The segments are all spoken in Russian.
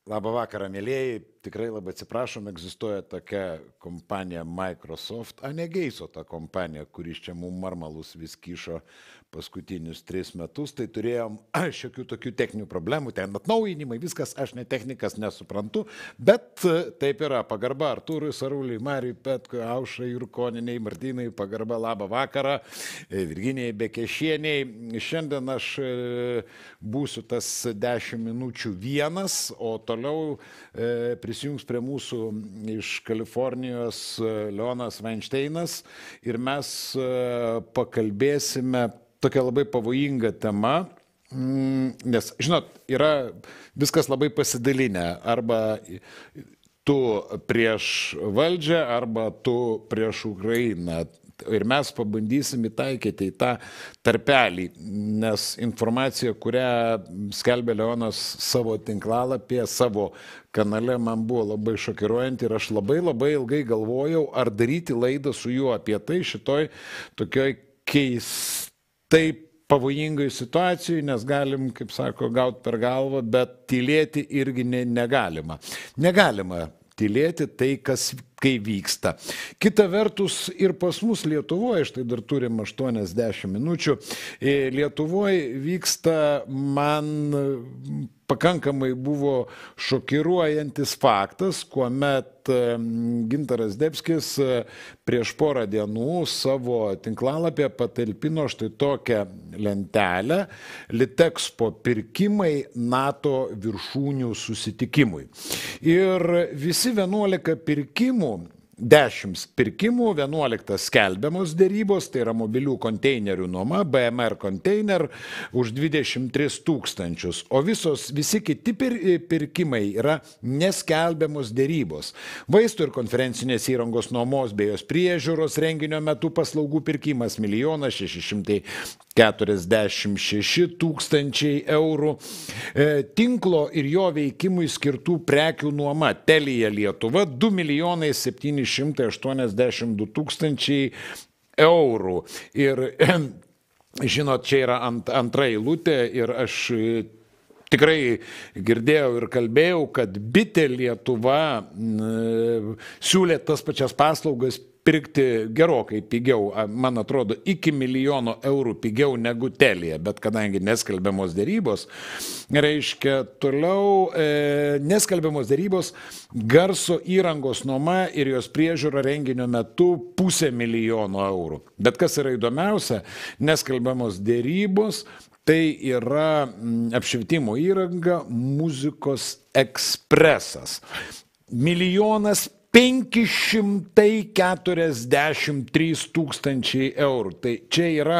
Labą vakarą, mėlyjeji. Tikrai labai atsiprašom, egzistuoja tokia kompanija Microsoft, a ne Geiso ta kompanija, kuris čia mums marmalus vis kišo paskutinius 3 metus. Tai turėjom šiokių tokių techninių problemų, ten atnaujinimai, viskas, aš ne technikas nesuprantu, bet taip yra. Pagarba Artūrui, Saruliui, Mariui, Petkui, Aušrai, Jurkoniniai, Martynai, pagarba, labą vakarą, Virginijai Bekešieniai. Šiandien aš būsiu tas 10 minučių vienas, o toliau prisijungs prie mūsų iš Kalifornijos Leonas Weinsteinas ir mes pakalbėsime tokia labai pavojinga tema, nes, žinot, yra viskas labai pasidalinę, arba tu prieš valdžią, arba tu prieš Ukrainą. Ir mes pabandysim įtaikyti į tą tarpelį, nes informacija, kurią skelbė Leonas savo tinklalapyje, savo kanale, man buvo labai šokiruojanti ir aš labai ilgai galvojau, ar daryti laidą su juo apie tai šitoj tokioj keistai pavojingai situacijai, nes galim, kaip sako, gauti per galvą, bet tylėti irgi negalima. Negalima tylėti tai, kas kai vyksta. Kita vertus ir pas mus Lietuvoje, štai dar turim 80 minučių, Lietuvoje vyksta, man pakankamai buvo šokiruojantis faktas, kuomet Gintaras Zdebskis prieš porą dienų savo tinklalapyje patalpino štai tokią lentelę Litexpo pirkimai NATO viršūnių susitikimui. Ir visi 11 pirkimų, 10 pirkimų, 11 skelbiamos dėrybos, tai yra mobilių konteinerių nuoma, BMR konteiner už 23 000, o visi kiti pirkimai yra neskelbiamos dėrybos. Vaistų ir konferencinės įrangos nuomos bei jos priežiūros renginio metu paslaugų pirkimas 1 646 000 eurų. Tinklo ir jo veikimui skirtų prekių nuoma Telia Lietuva 2 782 000 eurų. Ir žinot, čia yra antra eilutė ir aš tikrai girdėjau ir kalbėjau, kad Bitė Lietuva siūlė tas pačias paslaugas pirkti gerokai pigiau, man atrodo, iki 1 000 000 eurų pigiau negu Telia, bet kadangi neskelbiamos dėrybos, reiškia toliau neskelbiamos dėrybos, garso įrangos nuoma ir jos priežiūra renginio metu 500 000 eurų. Bet kas yra įdomiausia, neskelbiamos dėrybos, tai yra apšvietimo įranga Muzikos Ekspresas. 1 543 000 eurų. Tai čia yra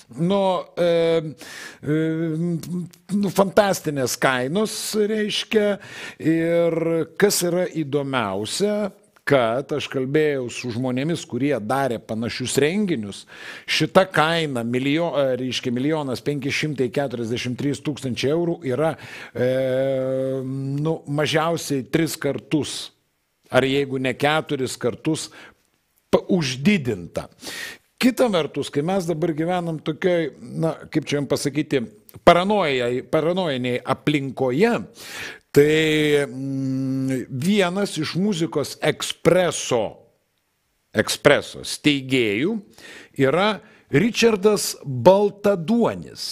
fantastinės kainos, reiškia. Ir kas yra įdomiausia, kad aš kalbėjau su žmonėmis, kurie darė panašius renginius, šita kaina, reiškia 1 543 000 eurų, yra mažiausiai 3 kartus, ar jeigu ne 4 kartus uždidinta. Kita vertus, kai mes dabar gyvenam tokioj, kaip čia jums pasakyti, paranojiniai aplinkoje, tai vienas iš Muzikos Ekspreso steigėjų yra Ričardas Baltaduonis.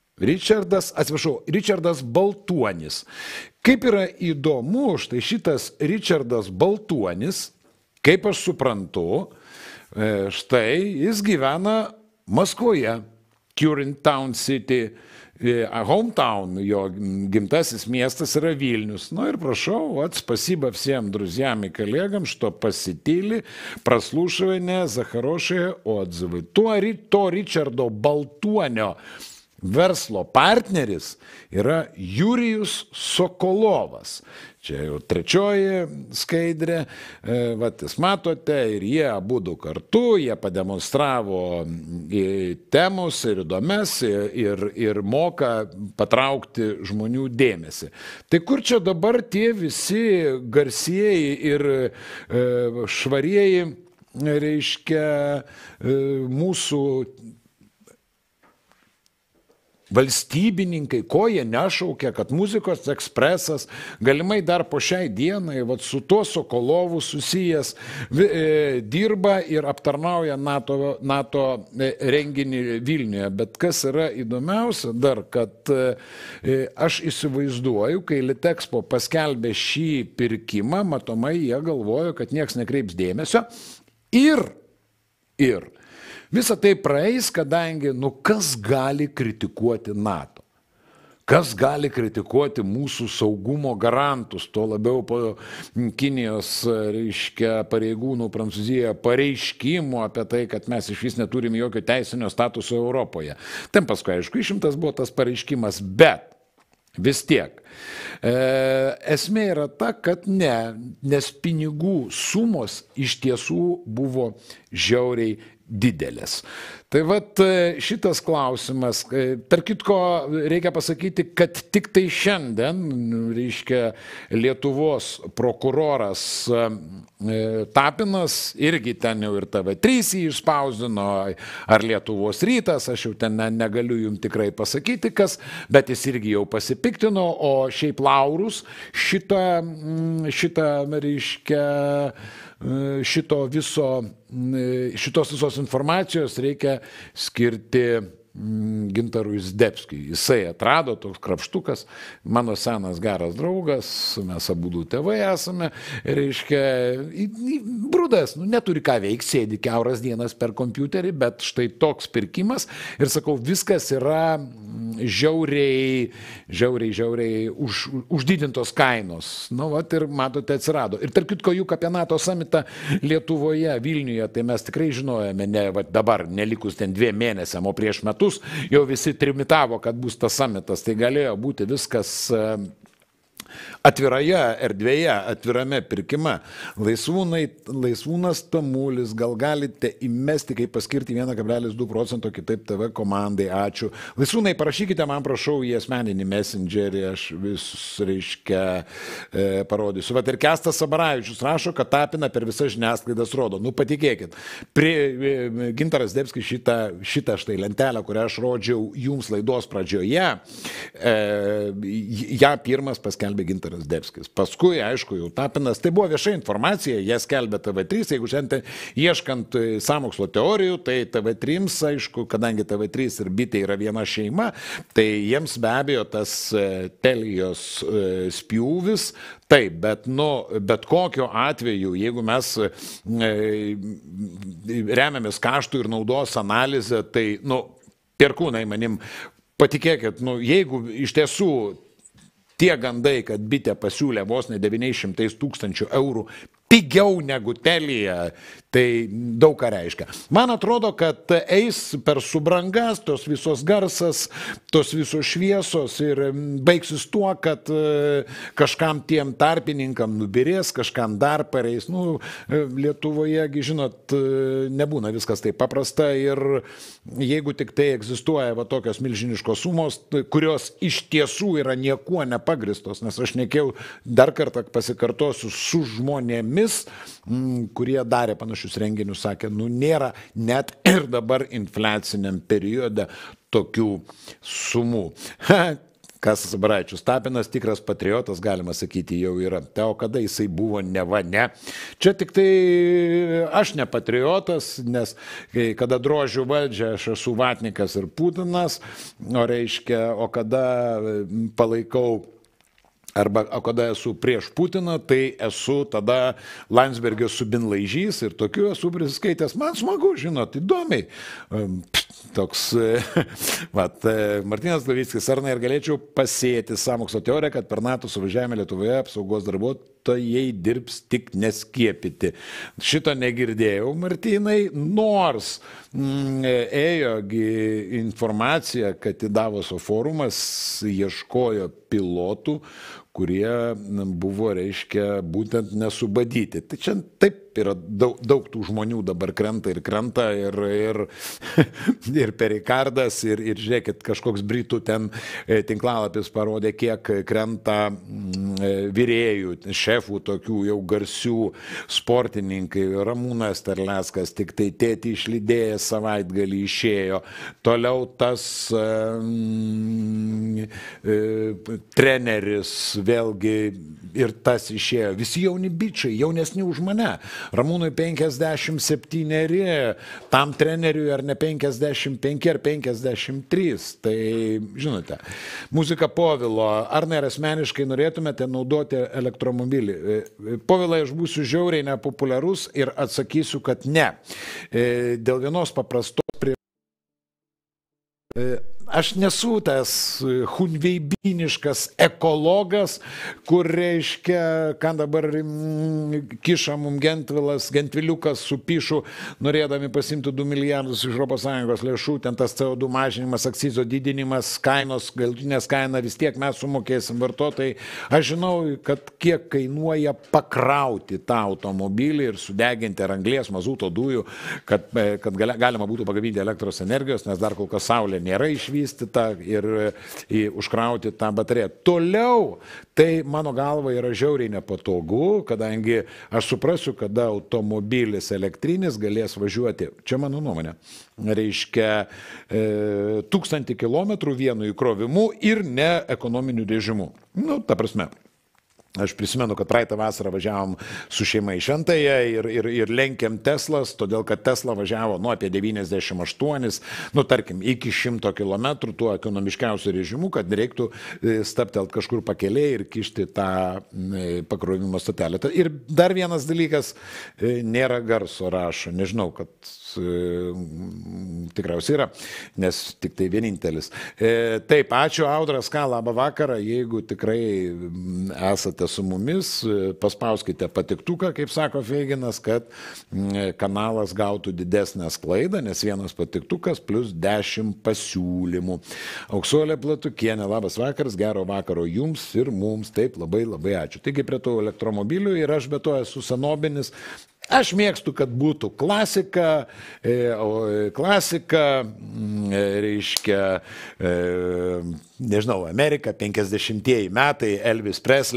Ričardas Baltuonis. Kaip yra įdomu, štai šitas Ričardas Baltuonis, kaip aš suprantu, štai jis gyvena Maskvoje, Current Town City, hometown, jo gimtasis miestas yra Vilnius. Ir prašau, спасибо всем друзьям и коллегам, что посетили прослушивание за хорошие отзывы. To Ričardo Baltuonio verslo partneris yra Jurijus Sokolovas. Čia jau trečioji skaidrė, jūs matote, ir jie abudu kartu, jie pademonstravo temus ir įdomes ir moka patraukti žmonių dėmesį. Tai kur čia dabar tie visi garsieji ir švarieji, reiškia, mūsų valstybininkai, ko jie nešaukia, kad muzikos ekspresas galimai dar po šiai dienai vat, su tuo Sokolovu susijęs dirba ir aptarnauja NATO renginį Vilniuje. Bet kas yra įdomiausia dar, kad aš įsivaizduoju, kai Litexpo paskelbė šį pirkimą, matomai jie galvojo, kad nieks nekreips dėmesio ir visa tai praeis, kadangi, kas gali kritikuoti NATO? Kas gali kritikuoti mūsų saugumo garantus, tuo labiau po Kinijos, reiškia, pareigūnų Prancūzijoje pareiškimų apie tai, kad mes iš vis neturim jokio teisinio statuso Europoje. Ten paskui, aišku, išimtas buvo tas pareiškimas, bet vis tiek. Esmė yra ta, kad nes pinigų sumos iš tiesų buvo žiauriai didelės. Tai vat šitas klausimas, tarp kitko reikia pasakyti, kad tik tai šiandien, reiškia, Lietuvos prokuroras Tapinas, irgi ten jau ir TV3 jį išspausdino, ar Lietuvos rytas, aš jau ten negaliu jums tikrai pasakyti kas, bet jis irgi jau pasipiktino, o šiaip Laurus reiškia, šitos visos informacijos reikia skirti Gintarui Zdebskiui. Jisai atrado, toks krapštukas, mano senas geras draugas, mes abudu tėvai esame, reiškia, brudas, neturi ką veikti, sėdi kiauras dienas per kompiuterį, bet štai toks pirkimas ir sakau, viskas yra žiauriai uždidintos kainos. Vat ir matote, atsirado. Ir tarp kitko, juk apie NATO samitą Lietuvoje, Vilniuje, tai mes tikrai žinojame, dabar nelikus ten 2 mėnesiam, o prieš metus jau visi trimitavo, kad bus tas samitas. Tai galėjo būti viskas atviroje erdvėje, atvirame pirkime. Laisvūnas Tamulis, gal galite įmesti, kaip paskirti 1,2%, kitaip TV komandai, ačiū. Laisvūnai, parašykite man, prašau, į asmeninį messengerį, aš visus, reiškia, parodysiu. Vat ir Kestas Sabaravičius rašo, kad Tapiną per visas žiniasklaidas rodo. Patikėkit, Gintaras Zdebskis šitą štai lentelę, kurią aš rodžiau jums laidos pradžioje, ją pirmas paskelbė Gintaras Zdebskis. Paskui, aišku, jau Tapinas, tai buvo vieša informacija, jie skelbė TV3, jeigu šiandien ieškant sąmokslo teorijų, tai TV3, aišku, kadangi TV3 ir bitė yra viena šeima, tai jiems be abejo tas Telijos spjūvis, taip, bet kokiu atveju, jeigu mes remiamės kaštų ir naudos analizę, tai, Perkūnai manim, patikėkit, jeigu iš tiesų tie gandai, kad bitė pasiūlė vos ne 900 000 eurų pigiau negu Telija, tai daug ką reiškia. Man atrodo, kad eis per subrangas tos visos garsas, tos visos šviesos ir baigsis tuo, kad kažkam tiem tarpininkam nubirės, kažkam dar pareis. Lietuvoje, žinot, nebūna viskas taip paprasta ir jeigu tik tai egzistuoja tokios milžiniškos sumos, kurios iš tiesų yra niekuo nepagristos, nes aš nekėjau, dar kartą pasikartosiu, su žmonėmis, kurie darė panašius renginius, sakė, nėra net ir dabar infliaciniam periode tokių sumų. Kasas Sabaravičius, Tapinas tikras patriotas, galima sakyti, jau yra. Tai o kada jisai buvo, neva ne. Čia tik tai aš ne patriotas, nes kada drožiu valdžią, aš esu vatnikas ir Putinas, o kada palaikau o kada esu prieš Putiną, tai esu tada Landsbergio subinlaižys ir tokiu esu prisiskaitęs. Man smagu, žinot, įdomiai. Toks, Martynas Glavickis, ar ir galėčiau pasėti sąmokslo teoriją, kad per NATO suvažiavimą Lietuvoje apsaugos darbuotojai dirbs tik neskiepyti. Šito negirdėjau, Martynai, nors ėjogi informacija, kad į Davoso forumas ieškojo pilotų, kurie buvo, reiškia, būtent nesubadyti. Tai čia taip yra daug tų žmonių dabar krenta ir perikardas ir žiūrėkit, kažkoks britų ten tinklalapis parodė, kiek krenta vyrėjų, šefų tokių jau garsių sportininkai, Ramūnas Terleckas, tik tai tėtį išlydėjęs savaitgalį išėjo, toliau tas treneris vėlgi ir tas išėjo, visi jauni bičiai, jaunesni už mane, Ramūnui 57, tam treneriui ar ne 55 ar 53, tai žinote, muzika Povilo, Arnai, ar asmeniškai norėtumėte naudoti elektromobilį? Povilai, aš būsiu žiauriai nepopuliarus ir atsakysiu, kad ne. Dėl vienos paprastos aš nesu tas hunveibiniškas ekologas, kur reiškia, ką dabar kiša mum Gentviliukas su Pišu, norėdami pasimti 2 milijardus iš ES lėšų, ten tas CO2 mažinimas, akcizo didinimas, kainos, galutinės kaina vis tiek mes sumokėsim vartotojai. Aš žinau, kad kiek kainuoja pakrauti tą automobilį ir sudeginti ar anglies, mazuto dujų, kad galima būtų pagaminti elektros energijos, nes dar kol kas saulė nėra išvystyta ir užkrauti tą bateriją. Toliau, tai mano galva yra žiauriai nepatogu, kadangi aš suprasiu, kada automobilis elektrinis galės važiuoti, čia mano nuomonė, reiškia 1000 km vienu įkrovimu ir ne ekonominiu režimu. Nu, ta prasme. Aš prisimenu, kad praeitą vasarą važiavom su šeima į Šventąją ir lenkėm Teslas, todėl kad Tesla važiavo apie 98, nu tarkim, iki 100 km tuo ekonomiškiausiu režimu, kad reiktų stabtelt kažkur pakelėje ir kišti tą pakrovimo stotelę. Ir dar vienas dalykas, nėra garso, rašo, nežinau, kad tikriausiai yra, nes tik tai vienintelis. Taip, ačiū Audras, ką, labą vakarą, jeigu tikrai esate su mumis, paspauskite patiktuką, kaip sako Feiginas, kad kanalas gautų didesnę sklaidą, nes vienas patiktukas plus 10 pasiūlymų. Auksuolė Platukienė, labas vakaras, gero vakaro jums ir mums, taip, labai labai ačiū. Taigi prie tų elektromobilių ir aš be to esu senobinis. Aš mėgstu, kad būtų klasika, reiškia, nežinau, Amerika, 50-ieji metai, Elvis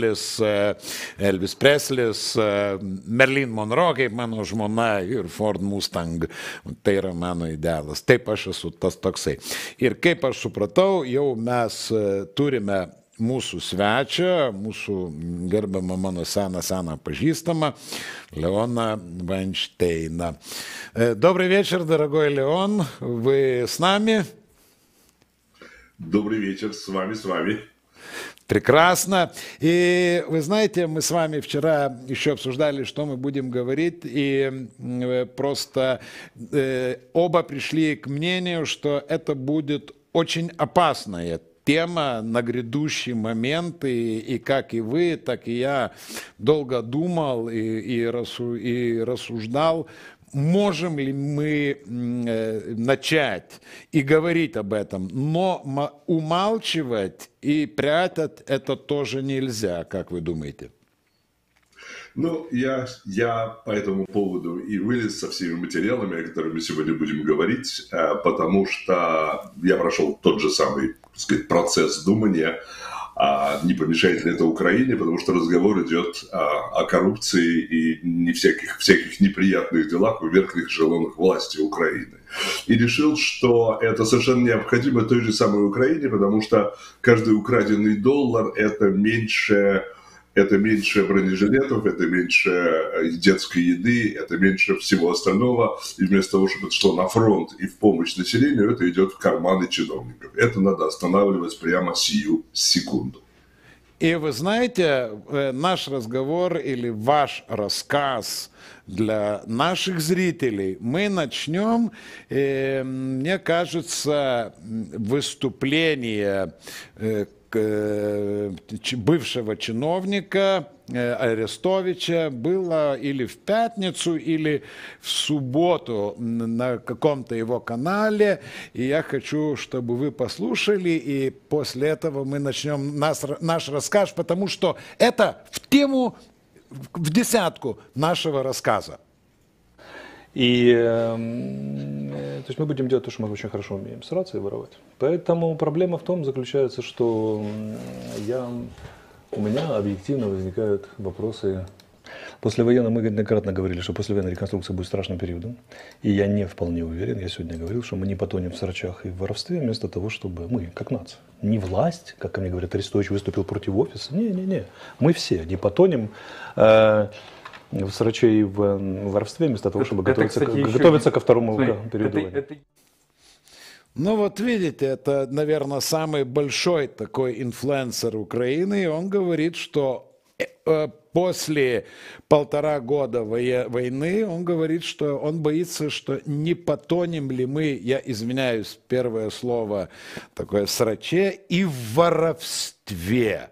Preslis, Marilyn Monroe, kaip mano žmona, ir Ford Mustang. Tai yra mano idealas. Taip aš esu tas toksai. Ir kaip aš supratau, jau mes turime mūsų svečią, mūsų gerbiamą mano seną pažįstamą, Леона Вайнштейна. Добрый вечер, дорогой Леон. Вы с нами? Добрый вечер, с вами. Прекрасно. И вы знаете, мы с вами вчера еще обсуждали, что мы будем говорить, и просто оба пришли к мнению, что это будет очень опасная тема на грядущий момент, и как и вы, так и я долго думал и рассуждал, можем ли мы начать и говорить об этом, но умалчивать и прятать это тоже нельзя, как вы думаете? Ну, я по этому поводу и вылез со всеми материалами, о которых мы сегодня будем говорить, потому что я прошел тот же самый, так сказать, процесс думания, не помешает ли это Украине, потому что разговор идет о коррупции и не всяких неприятных делах в верхних эшелонах власти Украины. И решил, что это совершенно необходимо той же самой Украине, потому что каждый украденный доллар – это меньше бронежилетов, это меньше детской еды, это меньше всего остального. И вместо того, чтобы это шло на фронт и в помощь населению, это идет в карманы чиновников. Это надо останавливать прямо сию секунду. И вы знаете, наш разговор или ваш рассказ для наших зрителей мы начнем, мне кажется, выступление бывшего чиновника Арестовича было или в пятницу, или в субботу на каком-то его канале. И я хочу, чтобы вы послушали, и после этого мы начнем наш рассказ, потому что это в тему, в десятку нашего рассказа. И то есть мы будем делать то, что мы очень хорошо умеем, сраться и воровать. Поэтому проблема в том заключается, что я У меня объективно возникают вопросы. Послевоенно мы неоднократно говорили, что послевоенная реконструкция будет страшным периодом. И я не вполне уверен, я сегодня говорил, что мы не потонем в срачах и в воровстве, вместо того, чтобы мы, как нация, не власть, как ко мне говорят, Арестович выступил против офиса. Не. Мы все не потонем в сраче и в воровстве, вместо того, чтобы готовиться ко второму периоду войны. Ну вот видите, это, наверное, самый большой такой инфлюенсер Украины, и он говорит, что после 1,5 года войны, он говорит, что он боится, что не потонем ли мы, я извиняюсь, первое слово такое сраче, и в воровстве.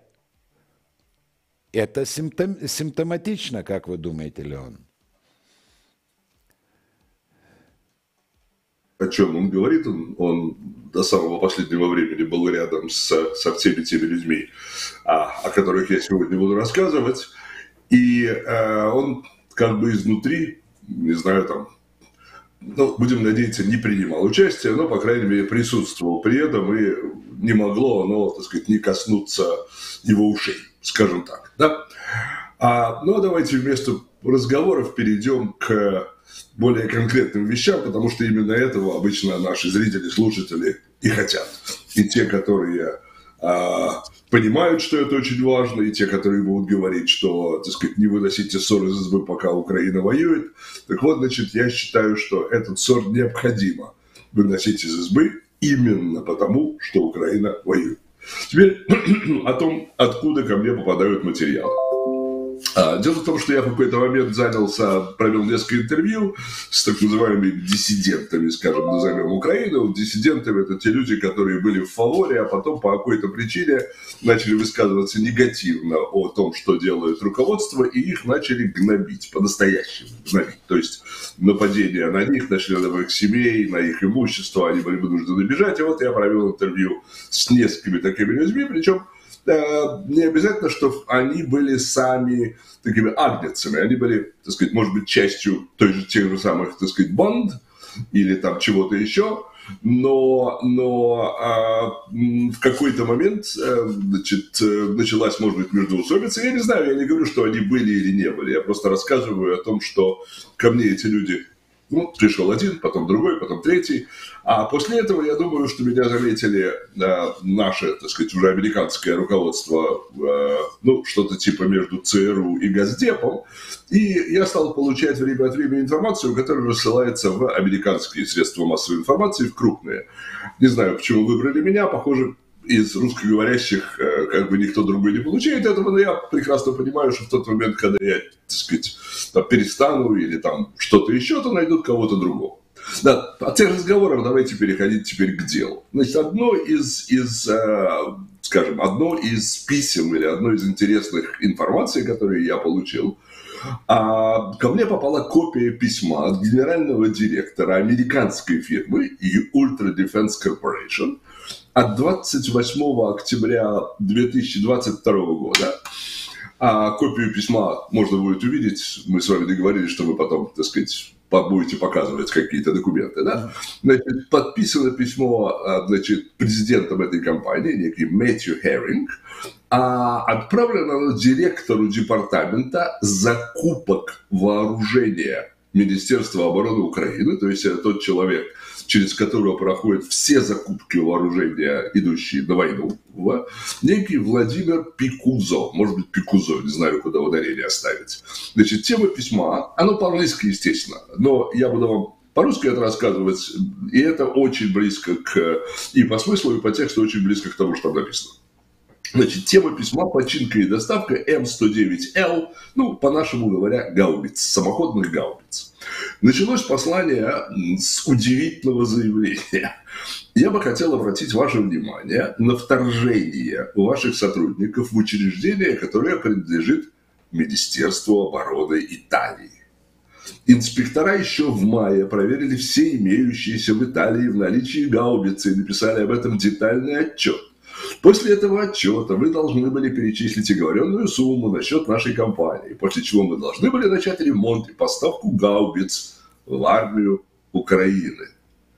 Это симптоматично, как вы думаете, Леон? О чем он говорит? Он до самого последнего времени был рядом со всеми теми людьми, о которых я сегодня буду рассказывать. И он как бы изнутри, не знаю, там, ну, будем надеяться, не принимал участие, но, по крайней мере, присутствовал при этом, и не могло оно, так сказать, не коснуться его ушей, скажем так. Да? Ну, а давайте вместо разговоров перейдем к более конкретным вещам, потому что именно этого обычно наши зрители, слушатели и хотят. И те, которые понимают, что это очень важно, и те, которые будут говорить, что, так сказать, не выносите ссор из избы, пока Украина воюет. Так вот, значит, я считаю, что этот ссор необходимо выносить из избы именно потому, что Украина воюет. Теперь о том, откуда ко мне попадают материалы. Дело в том, что я в какой-то момент провел несколько интервью с так называемыми диссидентами, скажем, назовем Украину. Диссидентами — это те люди, которые были в фаворе, а потом по какой-то причине начали высказываться негативно о том, что делает руководство, и их начали гнобить, по-настоящему гнобить. То есть нападения на них, на членов их семей, на их имущество, они были вынуждены бежать. И вот я провел интервью с несколькими такими людьми, причем не обязательно, что они были сами такими агнецами. Они были, так сказать, может быть, частью тех же самых, так сказать, банд или там чего-то еще. Но в какой-то момент, значит, началась, может быть, междоусобица. Я не знаю, я не говорю, что они были или не были. Я просто рассказываю о том, что ко мне эти люди... Ну, пришел один, потом другой, потом третий. А после этого, я думаю, что меня заметили наше, так сказать, уже американское руководство, ну, что-то типа между ЦРУ и Госдепом. И я стал получать время от времени информацию, которая рассылается в американские средства массовой информации, в крупные. Не знаю, почему выбрали меня, похоже, из русскоговорящих как бы никто другой не получает этого, но я прекрасно понимаю, что в тот момент, когда я, так сказать, там, перестану или там что-то еще, то найдут кого-то другого. Да, от тех разговоров давайте переходить теперь к делу. Значит, одно из писем или одно из интересных информаций, которые я получил, ко мне попала копия письма от генерального директора американской фирмы Ultra Defense Corporation от 28 октября 2022 года. Копию письма можно будет увидеть. Мы с вами договорились, что вы потом, так сказать, будете показывать какие-то документы. Да? Значит, подписано письмо, значит, президентом этой компании, некий Мэтью Херинг, отправлено оно директору департамента закупок вооружения Министерства обороны Украины, то есть это тот человек, через которого проходят все закупки вооружения, идущие на войну, некий Владимир Пикузо, может быть, Пикузо, не знаю, куда ударение оставить. Значит, тема письма, оно по-английски, естественно, но я буду вам по-русски это рассказывать, и это очень близко и по смыслу, и по тексту очень близко к тому, что там написано. Значит, тема письма — починка и доставка М109Л, ну, по-нашему говоря, гаубиц, самоходных гаубиц. Началось послание с удивительного заявления. Я бы хотел обратить ваше внимание на вторжение ваших сотрудников в учреждение, которое принадлежит Министерству обороны Италии. Инспектора еще в мае проверили все имеющиеся в Италии в наличии гаубицы и написали об этом детальный отчет. После этого отчета вы должны были перечислить оговоренную сумму на счет нашей компании, после чего мы должны были начать ремонт и поставку гаубиц в армию Украины.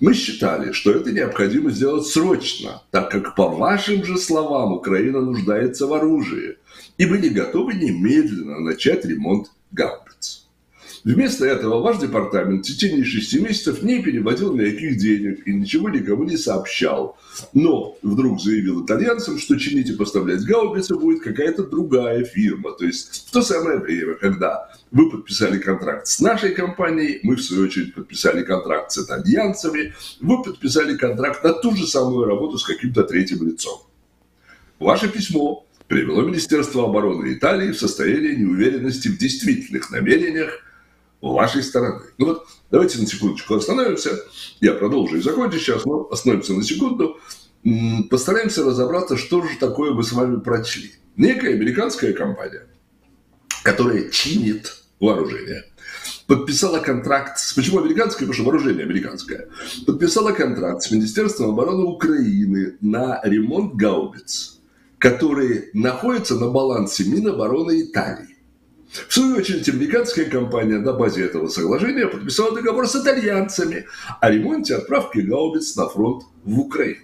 Мы считали, что это необходимо сделать срочно, так как, по вашим же словам, Украина нуждается в оружии, и были готовы немедленно начать ремонт гаубиц. Вместо этого ваш департамент в течение 6 месяцев не переводил никаких денег и ничего никому не сообщал. Но вдруг заявил итальянцам, что чинить и поставлять гаубицы будет какая-то другая фирма. То есть в то самое время, когда вы подписали контракт с нашей компанией, мы в свою очередь подписали контракт с итальянцами, вы подписали контракт на ту же самую работу с каким-то третьим лицом. Ваше письмо привело Министерство обороны Италии в состояние неуверенности в действительных намерениях вашей стороны. Ну вот, давайте на секундочку остановимся. Я продолжу и закончу сейчас, но остановимся на секунду. Постараемся разобраться, что же такое мы с вами прочли. Некая американская компания, которая чинит вооружение, подписала контракт почему американское? Потому что вооружение американское. Подписала контракт с Министерством обороны Украины на ремонт гаубиц, которые находятся на балансе Минобороны Италии. В свою очередь, американская компания на базе этого соглашения подписала договор с итальянцами о ремонте отправки гаубиц на фронт в Украину.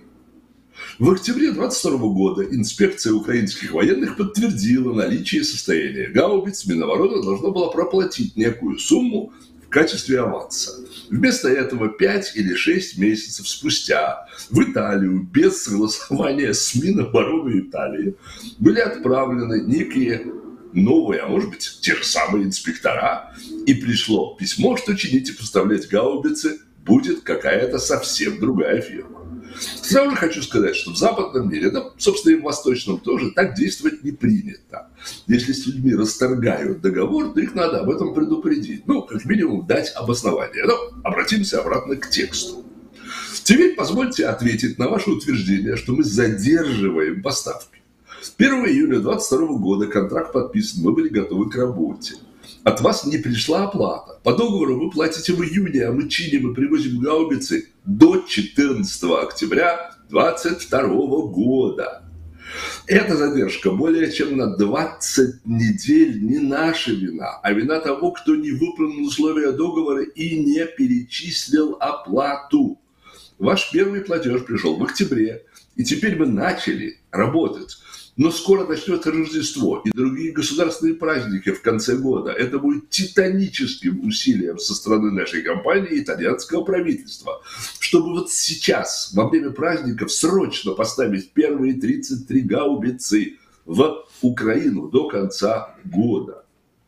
В октябре 2022 года инспекция украинских военных подтвердила наличие состояния гаубиц. Минобороны должна была проплатить некую сумму в качестве аванса. Вместо этого 5 или 6 месяцев спустя в Италию без согласования с Минобороны Италии были отправлены некие новые, а может быть, те же самые инспектора, и пришло письмо, что чинить и поставлять гаубицы будет какая-то совсем другая фирма. Сразу же хочу сказать, что в западном мире, да, собственно, и в восточном тоже, так действовать не принято. Если с людьми расторгают договор, то их надо об этом предупредить. Ну, как минимум, дать обоснование. Но обратимся обратно к тексту. Теперь позвольте ответить на ваше утверждение, что мы задерживаем поставки. 1 июля 2022 года контракт подписан, мы были готовы к работе. От вас не пришла оплата. По договору вы платите в июне, а мы чиним и привозим гаубицы до 14 октября 2022 года. Эта задержка более чем на 20 недель не наша вина, а вина того, кто не выполнил условия договора и не перечислил оплату. Ваш первый платеж пришел в октябре, и теперь мы начали работать. Но скоро начнется Рождество и другие государственные праздники в конце года. Это будет титаническим усилием со стороны нашей компании и итальянского правительства, чтобы вот сейчас, во время праздников, срочно поставить первые 33 гаубицы в Украину до конца года.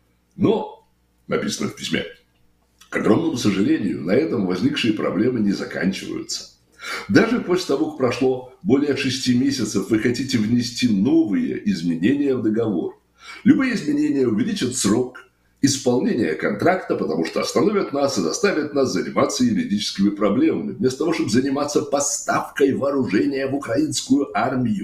Но, написано в письме, к огромному сожалению, на этом возникшие проблемы не заканчиваются. Даже после того, как прошло более 6 месяцев, вы хотите внести новые изменения в договор. Любые изменения увеличат срок исполнения контракта, потому что остановят нас и заставят нас заниматься юридическими проблемами, вместо того, чтобы заниматься поставкой вооружения в украинскую армию.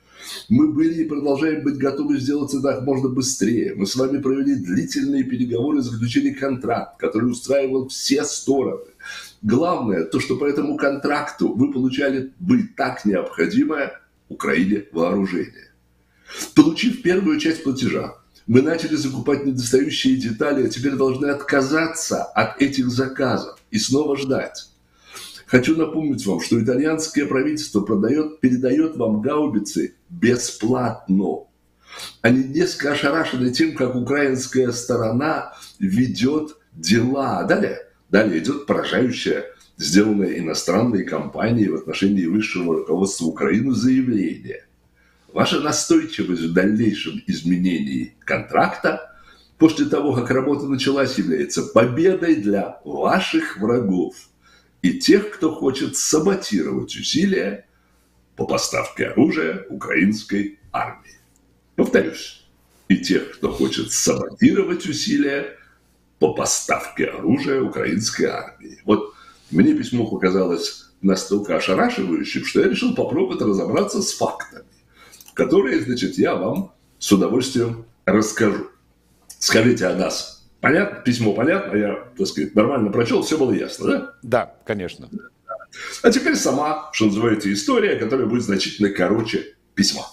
Мы были и продолжаем быть готовы сделать это как можно быстрее. Мы с вами провели длительные переговоры и заключили контракт, который устраивал все стороны. Главное, то, что по этому контракту вы получали бы так необходимое Украине вооружение. Получив первую часть платежа, мы начали закупать недостающие детали, а теперь должны отказаться от этих заказов и снова ждать. Хочу напомнить вам, что итальянское правительство передает вам гаубицы бесплатно. Они несколько ошарашены тем, как украинская сторона ведет дела. Далее идет поражающее, сделанное иностранной компанией в отношении высшего руководства Украины заявление. Ваша настойчивость в дальнейшем изменении контракта после того, как работа началась, является победой для ваших врагов и тех, кто хочет саботировать усилия по поставке оружия украинской армии. Повторюсь, и тех, кто хочет саботировать усилия по поставке оружия украинской армии. Вот мне письмо показалось настолько ошарашивающим, что я решил попробовать разобраться с фактами, которые, значит, я вам с удовольствием расскажу. Скажите о нас. Понятно? Письмо понятно? Я, так сказать, нормально прочел, все было ясно, да? Да, конечно. А теперь сама, что называется, история, которая будет значительно короче письма.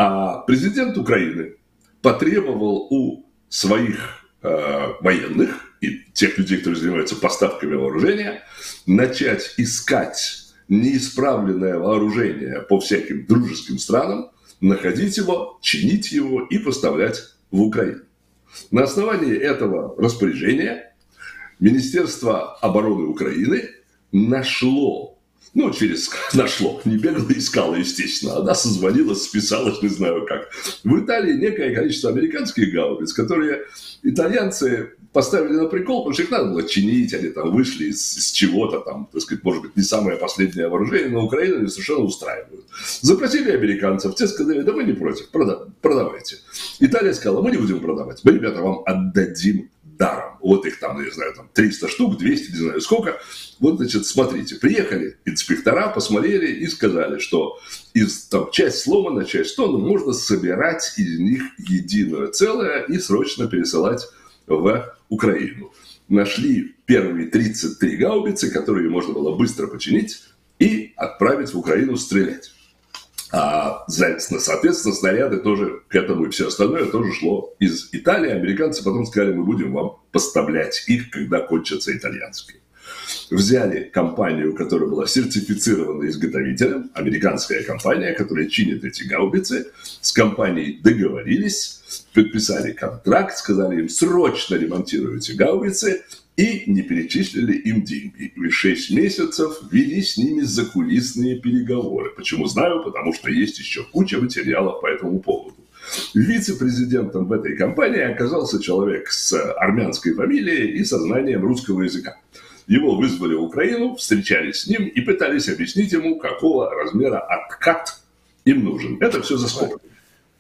Президент Украины потребовал у своих военных и тех людей, которые занимаются поставками вооружения, начать искать неисправленное вооружение по всяким дружеским странам, находить его, чинить его и поставлять в Украину. На основании этого распоряжения Министерство обороны Украины нашло, не бегало, искало, естественно, она созвонилась, списалась, не знаю как. В Италии некое количество американских гаубиц, которые итальянцы поставили на прикол, потому что их надо было чинить, они там вышли из чего-то там, так сказать, может быть, не самое последнее вооружение, но Украину они совершенно устраивают. Запросили американцев, те сказали, да мы не против, продавайте. Италия сказала, мы не будем продавать, мы, ребята, вам отдадим даром. Вот их там, я знаю, там 300 штук, 200, не знаю сколько. Вот, значит, смотрите, приехали инспектора, посмотрели и сказали, что часть сломана, часть сломана, можно собирать из них единое целое и срочно пересылать в Украину. Нашли первые 33 гаубицы, которые можно было быстро починить и отправить в Украину стрелять. Соответственно, снаряды тоже к этому и все остальное тоже шло из Италии. Американцы потом сказали, мы будем вам поставлять их, когда кончатся итальянские. Взяли компанию, которая была сертифицирована изготовителем, американская компания, которая чинит эти гаубицы, с компанией договорились, подписали контракт, сказали им срочно ремонтируйте гаубицы, и не перечислили им деньги. И 6 месяцев вели с ними закулисные переговоры. Почему знаю? Потому что есть еще куча материалов по этому поводу. Вице-президентом в этой компании оказался человек с армянской фамилией и со знанием русского языка. Его вызвали в Украину, встречались с ним и пытались объяснить ему, какого размера откат им нужен. Это все за скобками.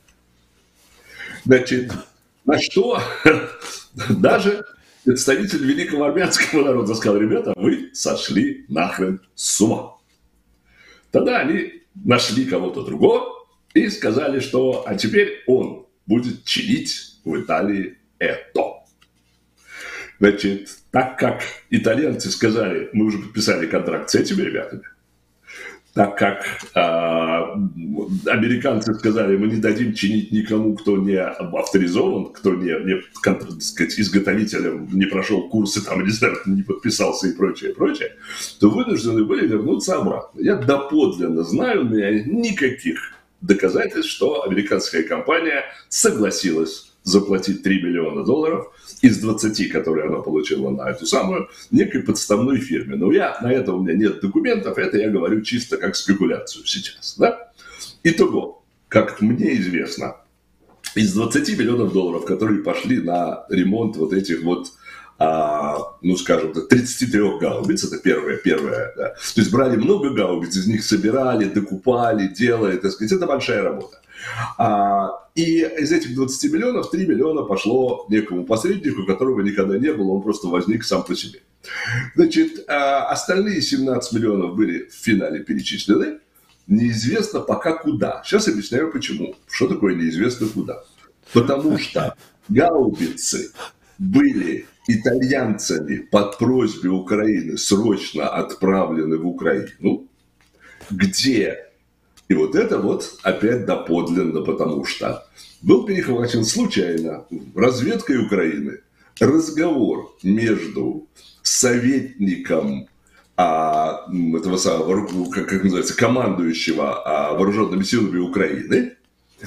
Значит, на что даже представитель великого армянского народа сказал, ребята, вы сошли нахрен с ума. Тогда они нашли кого-то другого и сказали, что а теперь он будет чинить в Италии это. Значит, так как итальянцы сказали, мы уже подписали контракт с этими ребятами, так как американцы сказали, мы не дадим чинить никому, кто не авторизован, кто не так сказать, изготовителем не прошел курсы, там, не знаю, не подписался и прочее, то вынуждены были вернуться обратно. Я доподлинно знаю, у меня никаких доказательств, что американская компания согласилась заплатить $3 миллиона из 20, которые она получила на эту самую, некой подставной фирме. Но на это у меня нет документов, это я говорю чисто как спекуляцию сейчас. Да? Итого, как мне известно, из 20 миллионов долларов, которые пошли на ремонт вот этих вот, скажем так, 33 гаубиц, это первое, да. То есть брали много гаубиц, из них собирали, докупали, делали, так сказать, это большая работа. И из этих 20 миллионов 3 миллиона пошло некому посреднику, которого никогда не было, он просто возник сам по себе. Значит, остальные 17 миллионов были в финале перечислены, неизвестно пока куда. Сейчас объясняю почему. Что такое неизвестно куда? Потому что гаубицы были итальянцами под просьбой Украины срочно отправлены в Украину, где... И вот это вот опять доподлинно, потому что был перехвачен случайно разведкой Украины разговор между советником этого самого, как называется, командующего вооруженными силами Украины.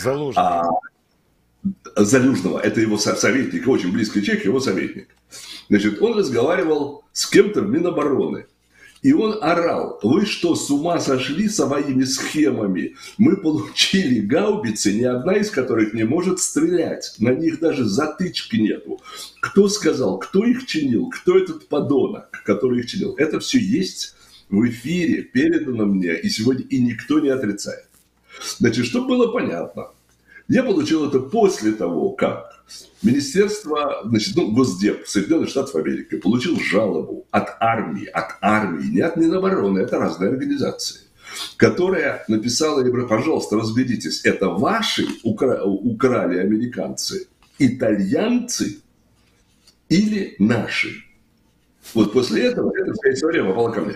Залужного. Это его советник, очень близкий человек, его советник. Значит, он разговаривал с кем-то в Минобороны. И он орал, вы что, с ума сошли своими схемами? Мы получили гаубицы, ни одна из которых не может стрелять. На них даже затычки нету. Кто сказал, кто их чинил, кто этот подонок, который их чинил? Это все есть в эфире, передано мне, и сегодня и никто не отрицает. Значит, чтобы было понятно, я получил это после того, как Министерство, Госдеп Соединенных Штатов Америки получил жалобу от армии, не от Минобороны, это разные организации, которая написала, пожалуйста, разберитесь, это ваши украли американцы, итальянцы или наши? Вот после этого эта вся история попала ко мне.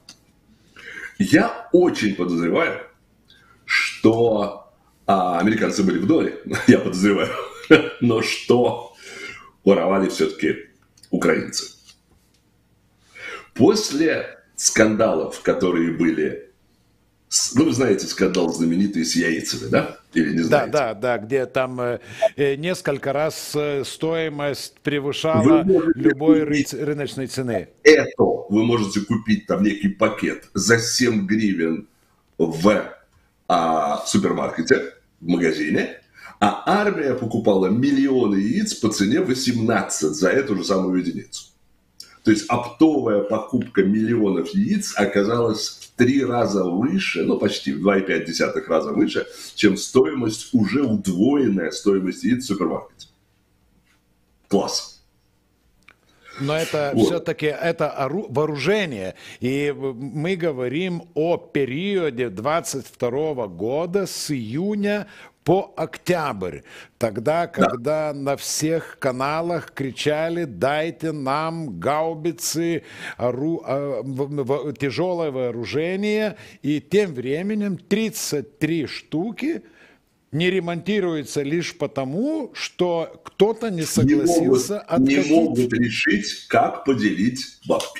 Я очень подозреваю, что американцы были в доле, я подозреваю, но что воровали все-таки украинцы. После скандалов, которые были, ну, вы знаете скандал знаменитый с яйцами, да? Или не знаете? Да, где там несколько раз стоимость превышала любой рыночной цены. Это вы можете купить там некий пакет за 7 гривен в супермаркете, в магазине, а армия покупала миллионы яиц по цене 18 за эту же самую единицу. То есть оптовая покупка миллионов яиц оказалась в 3 раза выше, ну почти в 2,5 раза выше, чем стоимость, уже удвоенная стоимость яиц в супермаркете. Класс. Но это вот. Все-таки это вооружение. И мы говорим о периоде 22 года с июня по октябрь. Тогда, когда на всех каналах кричали: дайте нам гаубицы, тяжелое вооружение. И тем временем 33 штуки не ремонтируется лишь потому, что кто-то не согласился откатить. Не могут решить, как поделить бабки.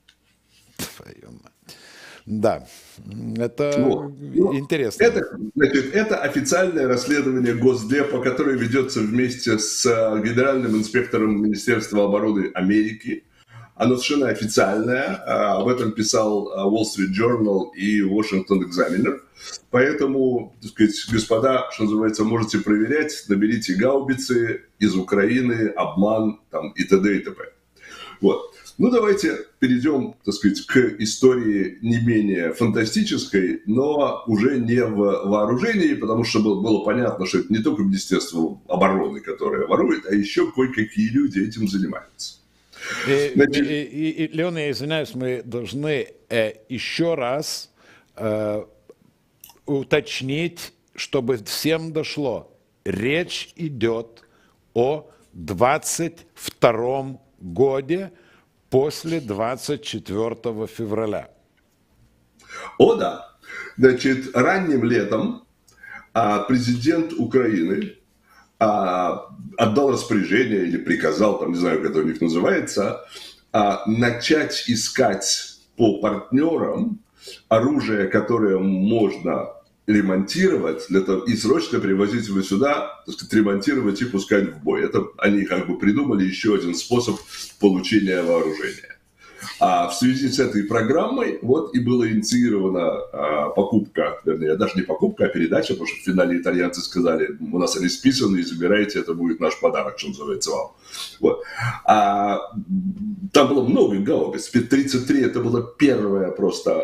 Да, это интересно. Это официальное расследование Госдепа, которое ведется вместе с генеральным инспектором Министерства обороны Америки. Оно совершенно официальное. Об этом писал Wall Street Journal и Washington Examiner. Поэтому, так сказать, господа, что называется, можете проверять, наберите гаубицы из Украины, обман там, и т.д. и т.п. Вот. Ну, давайте перейдем, так сказать, к истории не менее фантастической, но уже не в вооружении, потому что было понятно, что это не только Министерство обороны, которое ворует, а еще кое-какие люди этим занимаются. Леон, я извиняюсь, мы должны еще раз уточнить, чтобы всем дошло. Речь идет о 22 годе после 24 февраля. О, да. Значит, ранним летом президент Украины отдал распоряжение или приказал, там не знаю, как это у них называется, начать искать по партнерам оружие, которое можно ремонтировать для того, и срочно привозить его сюда, так сказать, ремонтировать и пускать в бой. Это они как бы придумали еще один способ получения вооружения. А в связи с этой программой вот и была инициирована покупка, вернее, даже не покупка, а передача, потому что в финале итальянцы сказали: у нас они списаны, и забирайте, это будет наш подарок, что называется, вам. Вот. Там было много гаубиц. 33 это была первая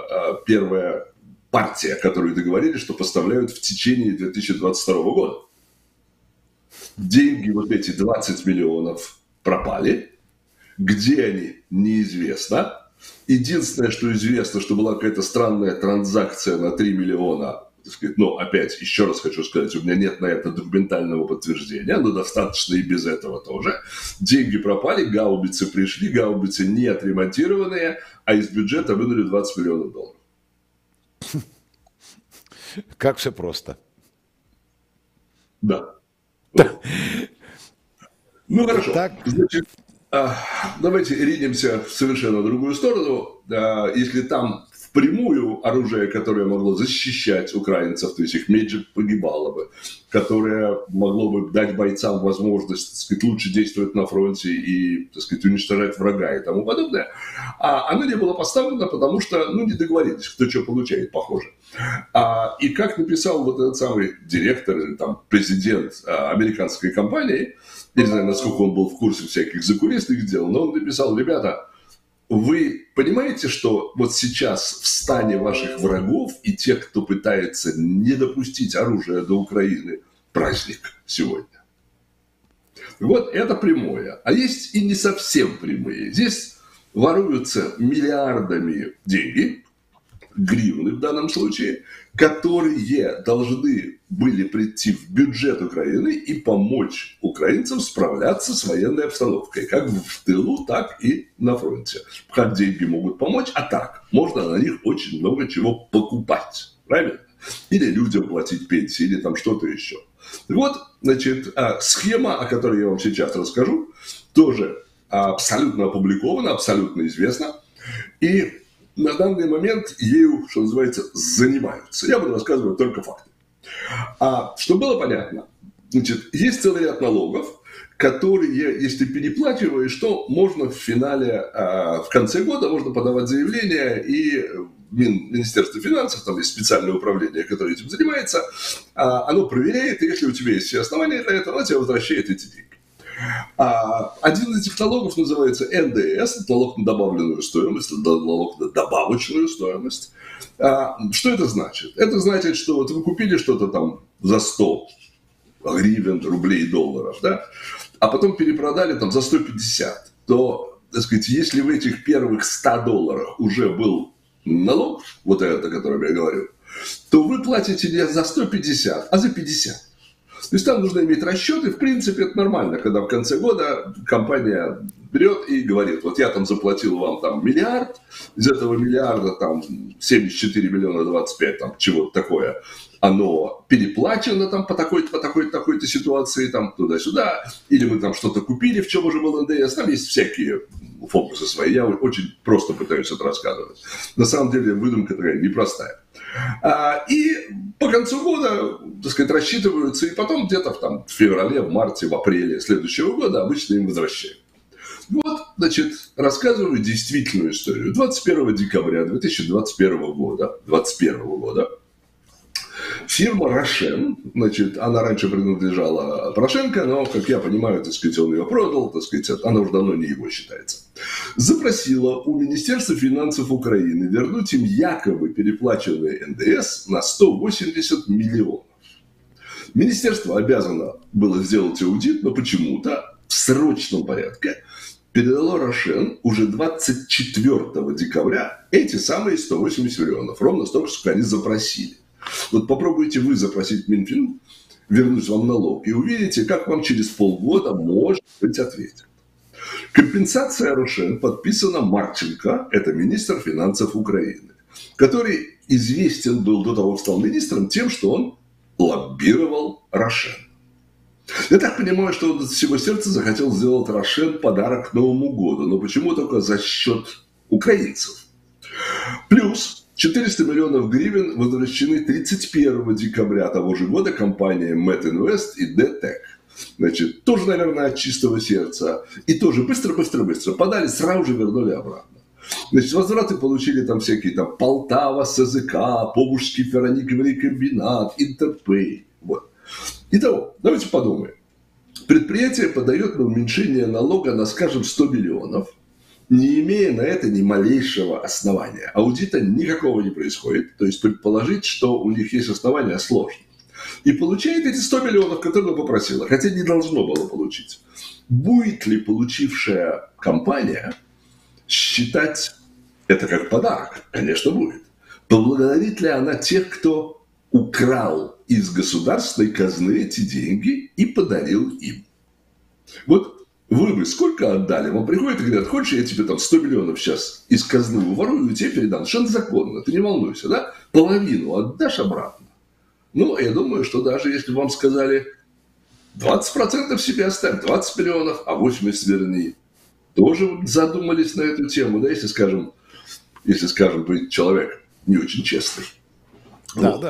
партия, которую договорились, что поставляют в течение 2022 года. Деньги, вот эти 20 миллионов, пропали. Где они, неизвестно. Единственное, что известно, что была какая-то странная транзакция на 3 миллиона. Так сказать, но опять, еще раз хочу сказать, у меня нет на это документального подтверждения, но достаточно и без этого тоже. Деньги пропали, гаубицы пришли, гаубицы не отремонтированные, а из бюджета выдали 20 миллионов долларов. Как все просто. Да. Ну хорошо. Значит, давайте ринемся в совершенно другую сторону. Если там впрямую оружие, которое могло защищать украинцев, то есть их меньше погибало бы, которое могло бы дать бойцам возможность, так сказать, лучше действовать на фронте и, так сказать, уничтожать врага и тому подобное, оно не было поставлено, потому что, не договорились, кто что получает, похоже. И как написал вот этот самый директор или там президент американской компании, я не знаю, насколько он был в курсе всяких закулисных дел, но он написал: ребята, вы понимаете, что вот сейчас в стане ваших врагов и тех, кто пытается не допустить оружия до Украины, праздник сегодня. Вот это прямое. А есть и не совсем прямые. Здесь воруются миллиардами деньги, гривны в данном случае, которые должны были прийти в бюджет Украины и помочь украинцам справляться с военной обстановкой, как в тылу, так и на фронте. Как деньги могут помочь, а так можно на них очень много чего покупать, правильно? Или людям платить пенсии, или там что-то еще. Вот, значит, схема, о которой я вам сейчас расскажу, тоже абсолютно опубликована, абсолютно известна. И на данный момент ею, что называется, занимаются. Я буду рассказывать только факты. Чтобы было понятно, значит, есть целый ряд налогов, которые, если переплачиваешь, то можно в финале, в конце года можно подавать заявление, и Министерство финансов, там есть специальное управление, которое этим занимается, оно проверяет, и если у тебя есть все основания для этого, оно тебе возвращает эти деньги. Один из этих налогов называется НДС, это налог на добавленную стоимость, это налог на добавочную стоимость. Что это значит? Это значит, что вот вы купили что-то там за 100 гривен, рублей, долларов, да, а потом перепродали там за 150, то, так сказать, если в этих первых 100 долларах уже был налог, вот это, о котором я говорю, то вы платите не за 150, а за 50. То есть там нужно иметь расчеты, в принципе, это нормально, когда в конце года компания берет и говорит, вот я там заплатил вам там миллиард, из этого миллиарда там 74 миллиона 25, там чего-то такое, оно переплачено там по такой-то ситуации, там туда-сюда, или мы там что-то купили, в чем уже был НДС, там есть всякие фокусы свои, я очень просто пытаюсь это рассказывать. На самом деле выдумка такая непростая. И по концу года, так сказать, рассчитываются, и потом где-то в феврале, в марте, в апреле следующего года обычно им возвращают. Вот, значит, рассказываю действительную историю. 21 декабря 2021 года фирма Рошен, значит, она раньше принадлежала Порошенко, но, как я понимаю, так сказать, он ее продал, так сказать, она уже давно не его считается, запросила у Министерства финансов Украины вернуть им якобы переплаченный НДС на 180 миллионов. Министерство обязано было сделать аудит, но почему-то в срочном порядке передало Рошен уже 24 декабря эти самые 180 миллионов, ровно столько, сколько они запросили. Вот попробуйте вы запросить Минфин вернуть вам налог и увидите, как вам через полгода, может быть, ответят. Компенсация Рошен подписана Марченко, это министр финансов Украины, который известен был до того, как стал министром, тем, что он лоббировал Рошен. Я так понимаю, что он от всего сердца захотел сделать Рошен подарок к Новому году, но почему только за счет украинцев? Плюс 400 миллионов гривен возвращены 31 декабря того же года компанией Metinvest и DTEC. Значит, тоже, наверное, от чистого сердца. И тоже быстро подали, сразу же вернули обратно. Значит, возвраты получили там всякие там Полтава, СЗК, Поволжский ферроникелевый комбинат, Интерпей. Вот. Итого, давайте подумаем. Предприятие подает на уменьшение налога на, скажем, 100 миллионов, не имея на это ни малейшего основания. Аудита никакого не происходит. То есть предположить, что у них есть основания, сложно. И получает эти 100 миллионов, которые она попросила, хотя не должно было получить. Будет ли получившая компания считать это как подарок? Конечно, будет. Поблагодарит ли она тех, кто украл из государственной казны эти деньги и подарил им? Вот вы бы сколько отдали? Вам приходят и говорят, хочешь, я тебе там 100 миллионов сейчас из казны уворую, и тебе передам. Совершенно законно, ты не волнуйся, да? Половину отдашь обратно. Ну, я думаю, что даже если вам сказали 20% себе оставь, 20 миллионов, а 80 верни, тоже задумались на эту тему, да, если скажем, человек не очень честный. Да, вот. Да.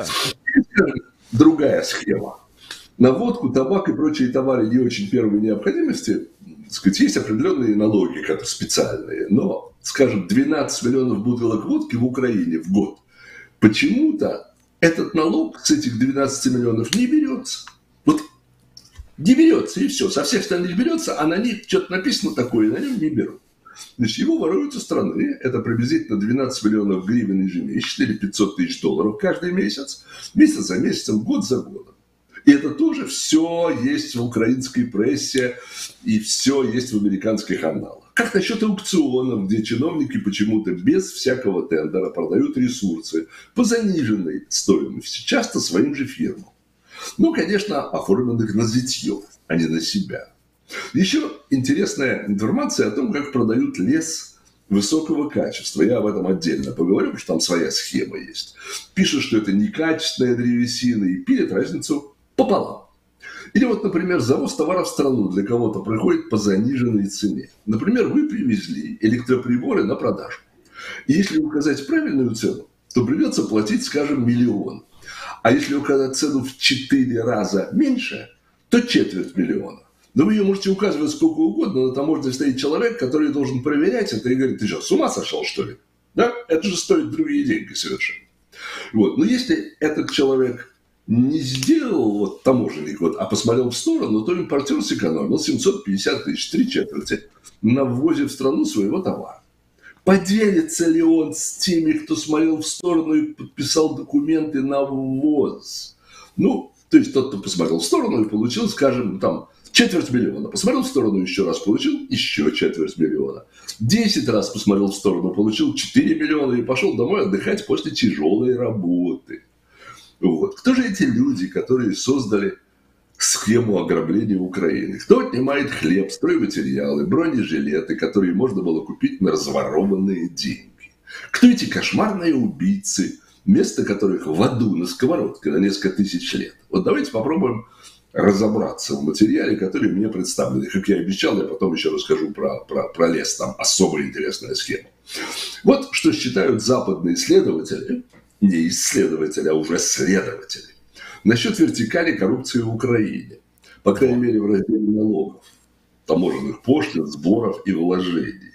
Другая схема. На водку, табак и прочие товары не очень первой необходимости, так сказать, есть определенные налоги, как специальные, но, скажем, 12 миллионов бутылок водки в Украине в год. Почему-то этот налог с этих 12 миллионов не берется. Вот не берется, и все. Со всех остальных берется, а на них что-то написано такое, и на нем не берут. Значит, его воруют со страны. Это приблизительно 12 миллионов гривен ежемесячно, или 500 тысяч долларов каждый месяц. Месяц за месяцем, год за годом. И это тоже все есть в украинской прессе, и все есть в американских аналах. Как насчет аукционов, где чиновники почему-то без всякого тендера продают ресурсы по заниженной стоимости, часто своим же фирмам. Ну, конечно, оформленных на зятьев, а не на себя. Еще интересная информация о том, как продают лес высокого качества. Я об этом отдельно поговорю, потому что там своя схема есть. Пишут, что это некачественная древесина, и пилят разницу пополам. Или вот, например, завоз товаров в страну для кого-то проходит по заниженной цене. Например, вы привезли электроприборы на продажу. И если указать правильную цену, то придется платить, скажем, 1 миллион. А если указать цену в 4 раза меньше, то 250 000. Но вы ее можете указывать сколько угодно, но там может стоять человек, который должен проверять это и говорит: ты что, с ума сошел, что ли? Да? Это же стоит другие деньги совершенно. Вот. Но если этот человек не сделал вот таможенник, вот, а посмотрел в сторону, то импортер сэкономил 750 000, 3/4 на ввозе в страну своего товара. Поделится ли он с теми, кто смотрел в сторону и подписал документы на ввоз? Ну, то есть тот, кто посмотрел в сторону и получил, скажем, там, 250 000. Посмотрел в сторону еще раз, получил еще 250 000. 10 раз посмотрел в сторону, получил 4 миллиона и пошел домой отдыхать после тяжелой работы. Вот. Кто же эти люди, которые создали схему ограбления Украины? Кто отнимает хлеб, стройматериалы, бронежилеты, которые можно было купить на разворованные деньги? Кто эти кошмарные убийцы, место которых в аду на сковородке на несколько тысяч лет? Вот давайте попробуем разобраться в материале, который мне представлены. Как я обещал, я потом еще расскажу про лес, там особо интересная схема. Вот что считают западные исследователи, не исследователи, а уже следователи, насчет вертикали коррупции в Украине. По крайней мере, в разделе налогов, таможенных пошлин, сборов и вложений.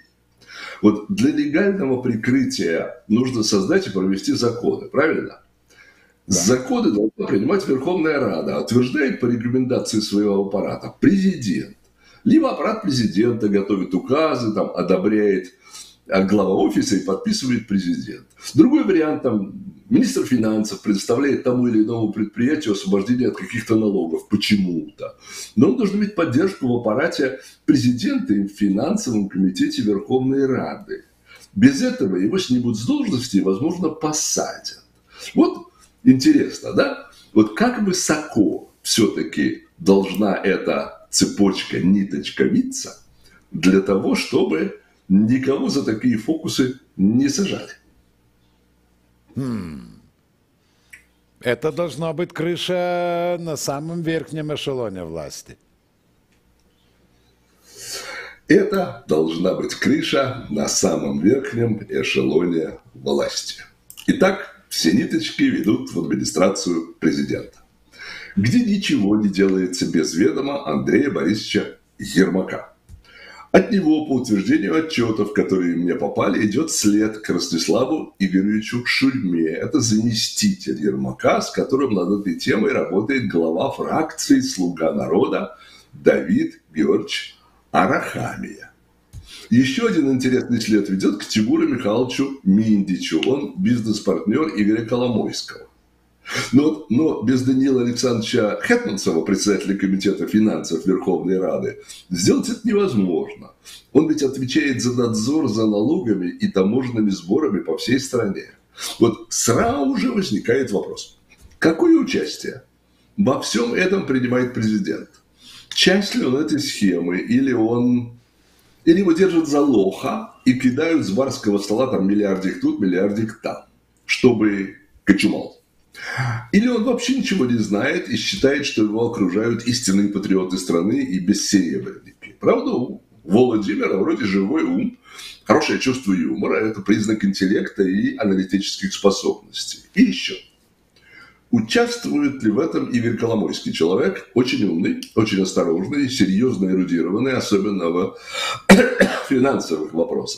Вот для легального прикрытия нужно создать и провести законы, правильно? Да. Законы должна принимать Верховная Рада, утверждает по рекомендации своего аппарата президент. Либо аппарат президента готовит указы, там, одобряет глава офиса и подписывает президент. Другой вариант, там, министр финансов предоставляет тому или иному предприятию освобождение от каких-то налогов почему-то. Но он должен иметь поддержку в аппарате президента и в финансовом комитете Верховной Рады. Без этого его снимут с должности и, возможно, посадят. Вот интересно, да? Вот как высоко все-таки должна эта цепочка, ниточка виться для того, чтобы никого за такие фокусы не сажали? Это должна быть крыша на самом верхнем эшелоне власти. Это должна быть крыша на самом верхнем эшелоне власти. Итак, все ниточки ведут в администрацию президента, где ничего не делается без ведома Андрея Борисовича Ермака. От него, по утверждению отчетов, которые мне попали, идет след к Ростиславу Игоревичу Шульме. Это заместитель Ермака, с которым над этой темой работает глава фракции «Слуга народа» Давид Георгиевич Арахамия. Еще один интересный след ведет к Тимуру Михайловичу Миндичу. Он бизнес-партнер Игоря Коломойского. Но без Даниила Александровича Хетманцева, председателя комитета финансов Верховной Рады, сделать это невозможно. Он ведь отвечает за надзор за налогами и таможенными сборами по всей стране. Вот сразу же возникает вопрос. Какое участие во всем этом принимает президент? Часть ли он этой схемы, или его держат за лоха и кидают с барского стола там миллиардик тут, миллиардик там, чтобы кочумал? Или он вообще ничего не знает и считает, что его окружают истинные патриоты страны и бессеребренники? Правда, у Владимира вроде живой ум, хорошее чувство юмора, это признак интеллекта и аналитических способностей. И еще. Участвует ли в этом Игорь Коломойский? Человек очень умный, очень осторожный, серьезно эрудированный, особенно в финансовых вопросах.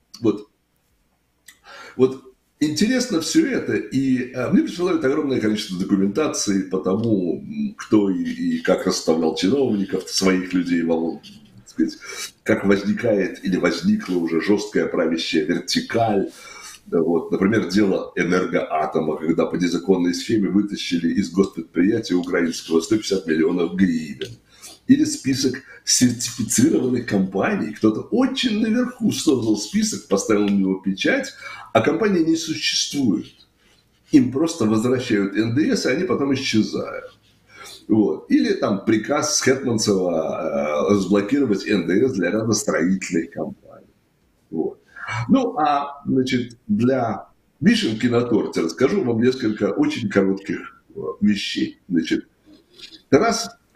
Вот интересно все это, и мне присылают огромное количество документации по тому, кто и как расставлял чиновников, своих людей, так сказать, как возникает или возникла уже жесткая правящая вертикаль. Вот. Например, дело Энергоатома, когда по незаконной схеме вытащили из госпредприятия украинского 150 миллионов гривен. Или список сертифицированных компаний. Кто-то очень наверху создал список, поставил на него печать, а компании не существует. Им просто возвращают НДС, и они потом исчезают. Вот. Или там приказ Хетманцева разблокировать НДС для ряда строительных компаний. Вот. Ну, а, значит, для вишенки на торте расскажу вам несколько очень коротких вещей. Значит, раз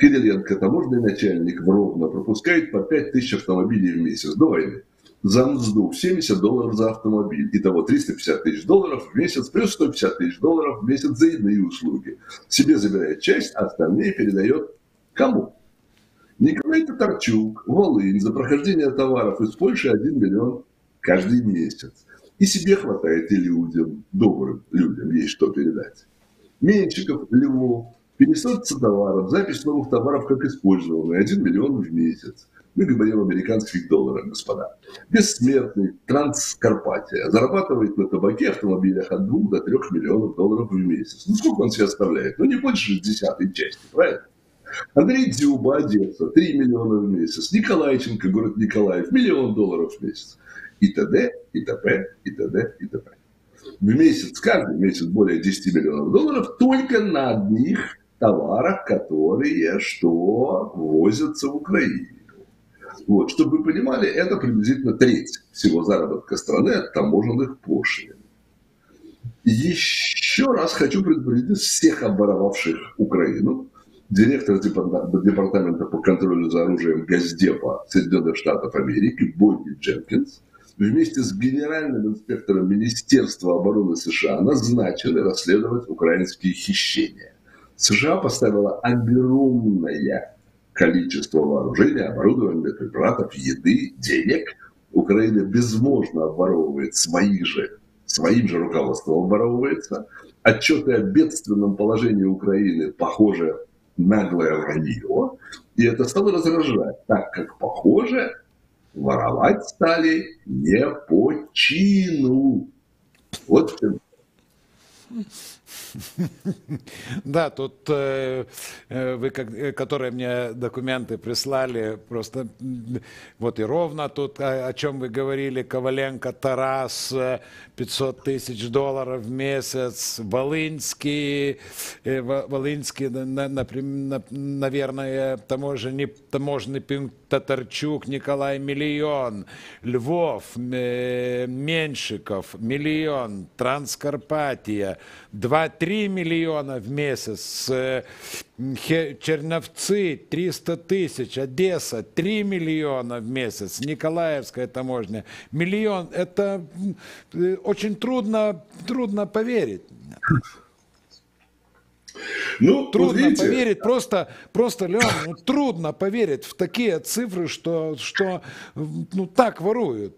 Кириленко, таможенный начальник в Ровно, пропускает по 5000 автомобилей в месяц до войны. За мзду $70 за автомобиль. Итого $350 тысяч в месяц, плюс $150 тысяч в месяц за иные услуги. Себе забирает часть, а остальные передает кому? Николай Татарчук, Волынь, за прохождение товаров из Польши 1 миллион каждый месяц. И себе хватает, и людям, добрым людям есть что передать. Меньшиков, Львов, пересадка товаров, запись новых товаров как использованные, 1 миллион в месяц. Мы говорим в американских долларах, господа. Бессмертный, Транскарпатия, зарабатывает на табаке, автомобилях от 2 до 3 миллионов долларов в месяц. Ну, сколько он себе оставляет? Ну, не больше 10-й части, правильно? Андрей Дзюба, Одесса, 3 миллиона в месяц. Николайченко, город Николаев, $1 миллион в месяц. И т.д., и т.п., и т.д., и т.п. В месяц, каждый месяц более 10 миллионов долларов только на одних товарах, которые что возятся в Украине. Вот, чтобы вы понимали, это приблизительно треть всего заработка страны от таможенных пошлин. Еще раз хочу предупредить всех обворовавших Украину. Директор департамента по контролю за оружием Госдепа Соединенных Штатов Америки Бонни Дженкинс вместе с генеральным инспектором Министерства обороны США назначены расследовать украинские хищения. США поставила огромное количество вооружения, оборудования, препаратов, еды, денег. Украина безможно обворовывает своим же руководством обворовывается. Отчеты о бедственном положении Украины, похоже, наглое вранье. И это стало раздражать, так как, похоже, воровать стали не по чину. Вот что. Да, тут вы, которые мне документы прислали, просто вот и ровно тут, о чем вы говорили, Коваленко Тарас, $500 тысяч в месяц, Волынский, наверное, таможенный пункт Татарчук, Николай миллион, Львов, Меньшиков миллион, Транскарпатия 2-3 миллиона в месяц, Черновцы 300 тысяч, Одесса 3 миллиона в месяц, Николаевская таможня миллион. Это очень трудно поверить. Ну, трудно вот поверить, просто Леон, трудно поверить в такие цифры, что так воруют.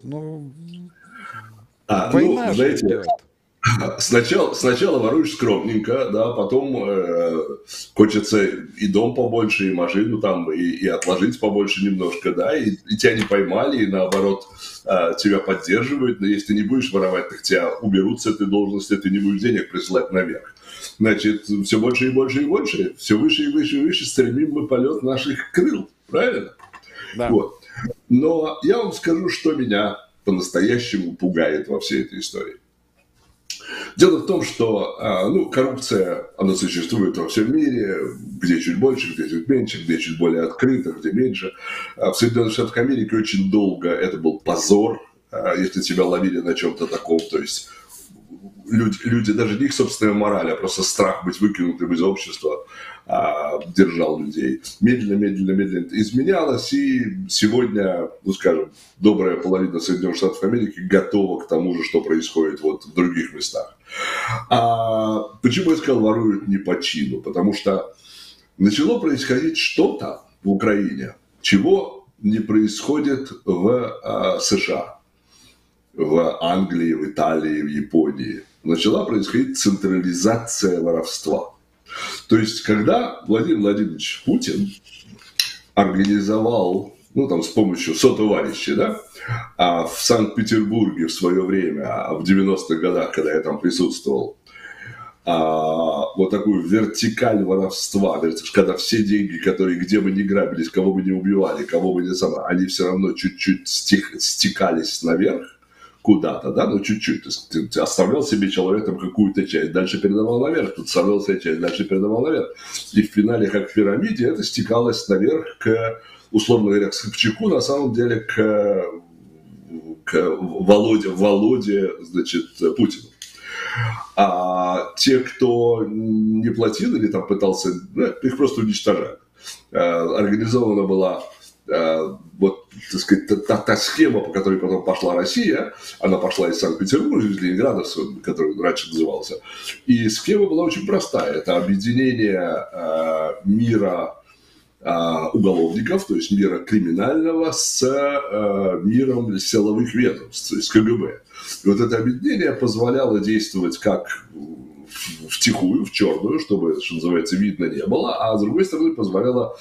Война же идет. Сначала воруешь скромненько, да, потом хочется и дом побольше, и машину там, и отложить побольше немножко, да, и тебя не поймали, и наоборот тебя поддерживают, но если ты не будешь воровать, так тебя уберут с этой должности, ты не будешь денег присылать наверх. Значит, все больше и больше и больше, все выше и выше и выше стремим мы полет наших крыл, правильно? Да. Вот. Но я вам скажу, что меня по-настоящему пугает во всей этой истории. Дело в том, что коррупция, она существует во всем мире, где чуть больше, где чуть меньше, где чуть более открыто, где меньше. В Соединенных Штатах Америки очень долго это был позор, если тебя ловили на чем-то таком, то есть люди, даже не их собственная мораль, а просто страх быть выкинутым из общества держал людей. Медленно изменялось, и сегодня, скажем, добрая половина Соединенных Штатов Америки готова к тому же, что происходит вот в других местах. Почему я сказал, воруют не по чину? Потому что начало происходить что-то в Украине, чего не происходит в США, в Англии, в Италии, в Японии. Начала происходить централизация воровства. То есть, когда Владимир Владимирович Путин организовал, с помощью сотоварищей, да, в Санкт-Петербурге в свое время, в 90-х годах, когда я там присутствовал, вот такую вертикаль воровства, когда все деньги, которые где бы ни грабились, кого бы ни убивали, кого бы ни они все равно чуть-чуть стекались наверх, куда-то, да, чуть-чуть. Ты оставлял себе человек там какую-то часть, дальше передавал наверх, тут оставлял себе часть, дальше передавал наверх. И в финале, как в пирамиде, это стекалось наверх к, условно говоря, к Собчаку, на самом деле к Володе, значит, Путину. А те, кто не платил или там пытался, их просто уничтожали. организована была вот, так сказать, та схема, по которой потом пошла Россия, она пошла из Санкт-Петербурга, из Ленинграда, который раньше назывался, и схема была очень простая. Это объединение мира уголовников, то есть мира криминального, с миром силовых ведомств, то есть КГБ. И вот это объединение позволяло действовать как втихую, в черную, чтобы, что называется, видно не было, а с другой стороны позволяло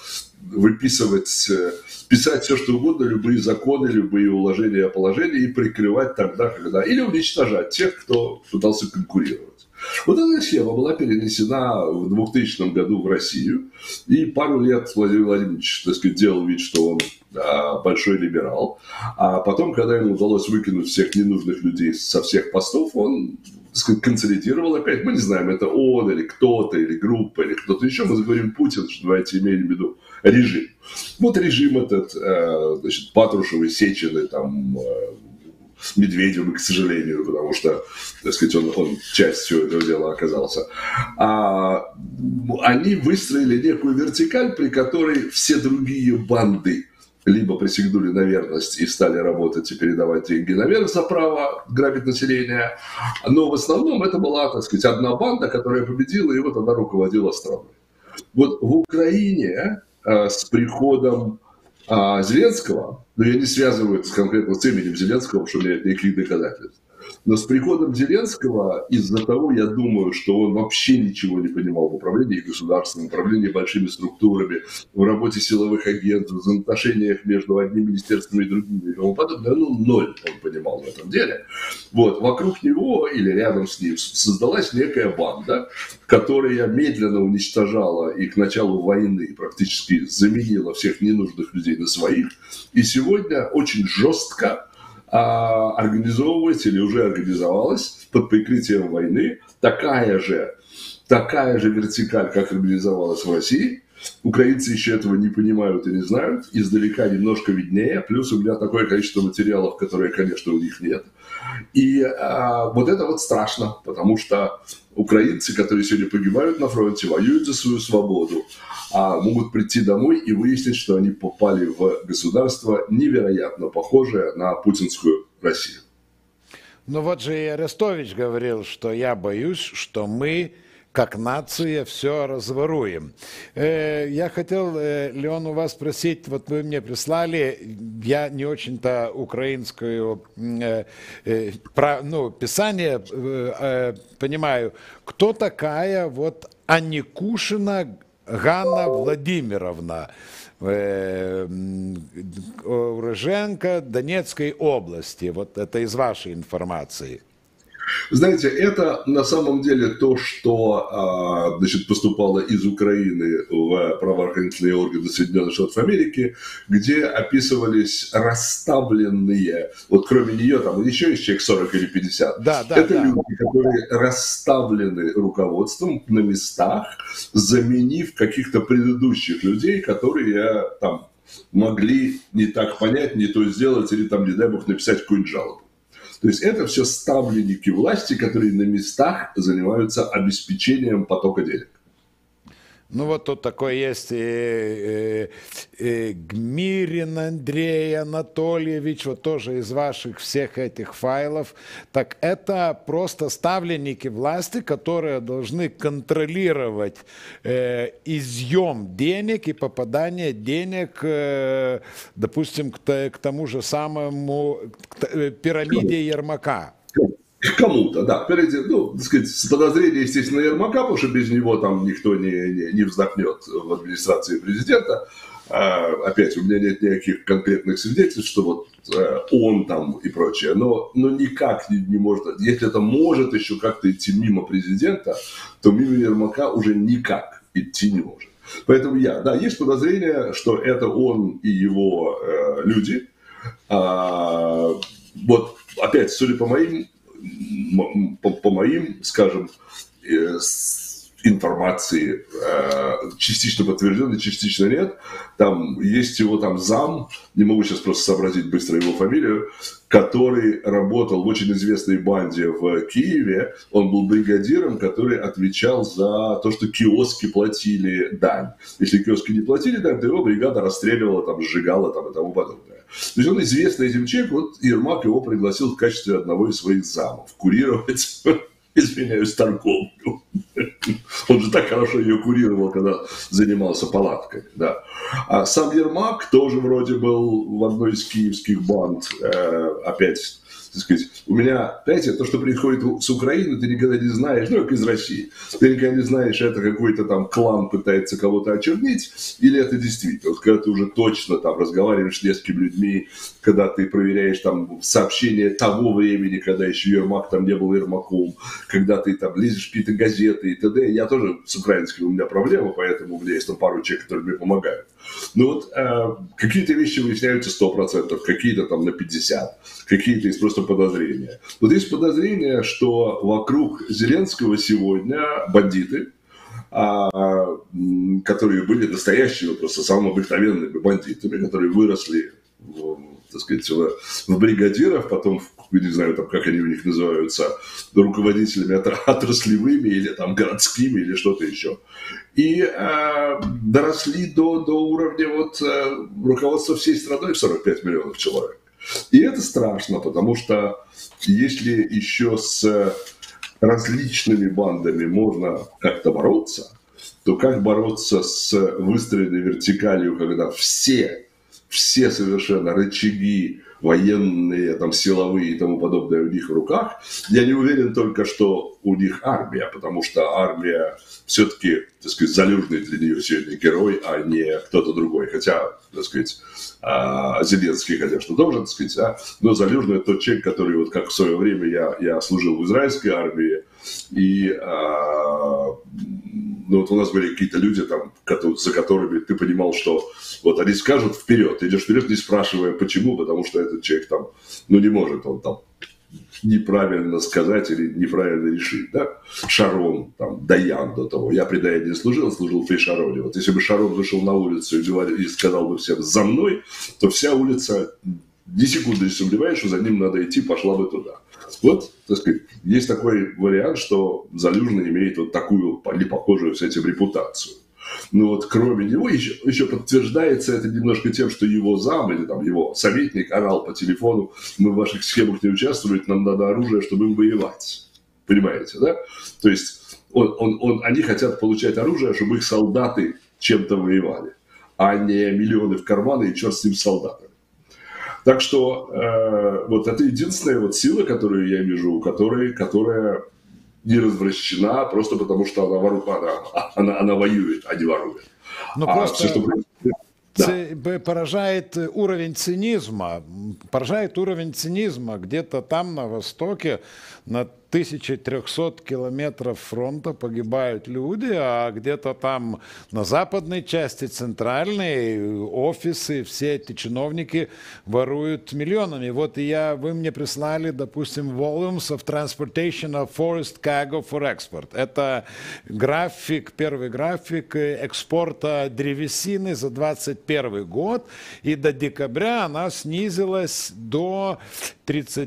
писать все, что угодно, любые законы, любые уложения, положения и прикрывать тогда, когда... Или уничтожать тех, кто пытался конкурировать. Вот эта схема была перенесена в 2000 году в Россию, и пару лет Владимир Владимирович, так сказать, делал вид, что он большой либерал, а потом, когда ему удалось выкинуть всех ненужных людей со всех постов, он, так сказать, консолидировал опять. Мы не знаем, это он или кто-то, или группа, или кто-то еще. Мы заговорим Путин, что давайте имеем в виду режим. Вот режим этот, значит, Патрушевы, Сечины, там, с Медведевым, к сожалению, потому что, так сказать, он частью этого дела оказался. Они выстроили некую вертикаль, при которой все другие банды либо присягнули на верность и стали работать и передавать деньги наверх за право грабить население, но в основном это была, так сказать, одна банда, которая победила, и вот она руководила страной. Вот в Украине с приходом Зеленского, но я не связываю это конкретно с именем Зеленского, потому что у меня нет никаких доказательств, но с приходом Зеленского из-за того, я думаю, что он вообще ничего не понимал в управлении государством, в управлении большими структурами, в работе силовых агентов, в взаимоотношениях между одним министерством и другим и тому подобное, ноль он понимал в этом деле. Вот, вокруг него или рядом с ним создалась некая банда, которая медленно уничтожала и к началу войны практически заменила всех ненужных людей на своих, и сегодня очень жестко организовывается или уже организовалась под прикрытием войны такая же вертикаль, как организовалась в России. Украинцы еще этого не понимают и не знают. Издалека немножко виднее. Плюс у меня такое количество материалов, которые, конечно, у них нет. И вот это вот страшно, потому что украинцы, которые сегодня погибают на фронте, воюют за свою свободу, могут прийти домой и выяснить, что они попали в государство невероятно похожее на путинскую Россию. Ну вот же и Арестович говорил, что я боюсь, что мы, как нация, все разворуем. Я хотел, Леон, у вас спросить, вот вы мне прислали, я не очень-то украинское писание понимаю, кто такая вот Аникушина Ганна Владимировна, уроженка Донецкой области. Вот это из вашей информации. Знаете, это на самом деле то, что значит, поступало из Украины в правоохранительные органы Соединенных Штатов Америки, где описывались расставленные, вот кроме нее там еще есть человек 40 или 50. Это люди, которые расставлены руководством на местах, заменив каких-то предыдущих людей, которые там могли не так понять, не то сделать или там, не дай бог, написать какую-нибудь жалобу. То есть это все ставленники власти, которые на местах занимаются обеспечением потока денег. Ну вот тут такой есть Гмирин Андрей Анатольевич, вот тоже из ваших всех этих файлов. Так это просто ставленники власти, которые должны контролировать изъем денег и попадание денег, допустим, к тому же самому пирамиде Ермака. Кому-то, да. Ну, так сказать, с подозрением, естественно, Ермака, потому что без него там никто не вздохнет в администрации президента. Опять, у меня нет никаких конкретных свидетельств, что вот он там и прочее. Но никак не может. Если это может еще как-то идти мимо президента, то мимо Ермака уже никак идти не может. Поэтому есть подозрение, что это он и его люди. Вот, опять, судя по моим, скажем, информации, частично подтвержденной, частично нет. Там есть его там зам, не могу сейчас просто сообразить быстро его фамилию, который работал в очень известной банде в Киеве. Он был бригадиром, который отвечал за то, что киоски платили дань. Если киоски не платили дань, то его бригада расстреливала, там, сжигала там, и тому подобное. То есть он известный этим человек, вот Ермак его пригласил в качестве одного из своих замов курировать, извиняюсь, торговлю. Он же так хорошо ее курировал, когда занимался палатками. Да. А сам Ермак тоже вроде был в одной из киевских банд. Опять, так сказать, у меня, знаете, то, что происходит с Украины, ты никогда не знаешь, ну, как из России, ты никогда не знаешь, это какой-то там клан пытается кого-то очернить, или это действительно. Вот когда ты уже точно там разговариваешь с несколькими людьми, когда ты проверяешь там сообщения того времени, когда еще Ермак там не был Ермаком, когда ты там лезешь в какие-то газеты и т.д. Я тоже с украинским у меня проблема, поэтому у меня есть там пару человек, которые мне помогают. Но вот какие-то вещи выясняются 100%, какие-то там на 50%, какие-то есть просто подозрения. Вот есть подозрение, что вокруг Зеленского сегодня бандиты, которые были настоящими, просто самыми обыкновенными бандитами, которые выросли так сказать, в бригадиров, потом, не знаю, там, как они у них называются, руководителями отраслевыми или там городскими или что-то еще. И доросли до уровня вот, руководства всей страной в 45 миллионов человек. И это страшно, потому что если еще с различными бандами можно как-то бороться, то как бороться с выстроенной вертикалью, когда все совершенно рычаги военные, там, силовые и тому подобное у них в руках. Я не уверен только, что у них армия, потому что армия все-таки, так сказать, Залужный для нее сегодня герой, а не кто-то другой. Хотя, так сказать, Зеленский, конечно, тоже, так сказать, но Залужный тот человек, который, вот как в свое время я служил в израильской армии, и ну, вот у нас были какие-то люди, там, за которыми ты понимал, что вот они скажут вперед, ты идешь вперед, не спрашивая почему, потому что этот человек там, ну не может он там неправильно сказать или неправильно решить, да? Шарон, там, Даян до того. Я при Даяне служил при Шароне. Вот если бы Шарон вышел на улицу и сказал бы всем «за мной», то вся улица ни секунды не сомневаюсь, что за ним надо идти, пошла бы туда. Вот, так сказать, есть такой вариант, что Залужный имеет вот такую или похожую с этим репутацию. Но вот кроме него еще подтверждается это немножко тем, что его зам или там его советник орал по телефону: мы в ваших схемах не участвуем, нам надо оружие, чтобы им воевать. Понимаете, да? То есть они хотят получать оружие, чтобы их солдаты чем-то воевали, а не миллионы в карманы и черт с ним солдатами. Так что вот это единственная вот сила, которую я вижу, которая не развращена просто потому, что она воюет, а не ворует. Ну, просто все, что поражает уровень цинизма. Где-то там на востоке, на 1300 километров фронта погибают люди, а где-то там на западной части, центральной, офисы, все эти чиновники воруют миллионами. Вот вы мне прислали, допустим, volumes of transportation of forest cargo for export. Это первый график экспорта древесины за 2021 год, и до декабря она снизилась до 30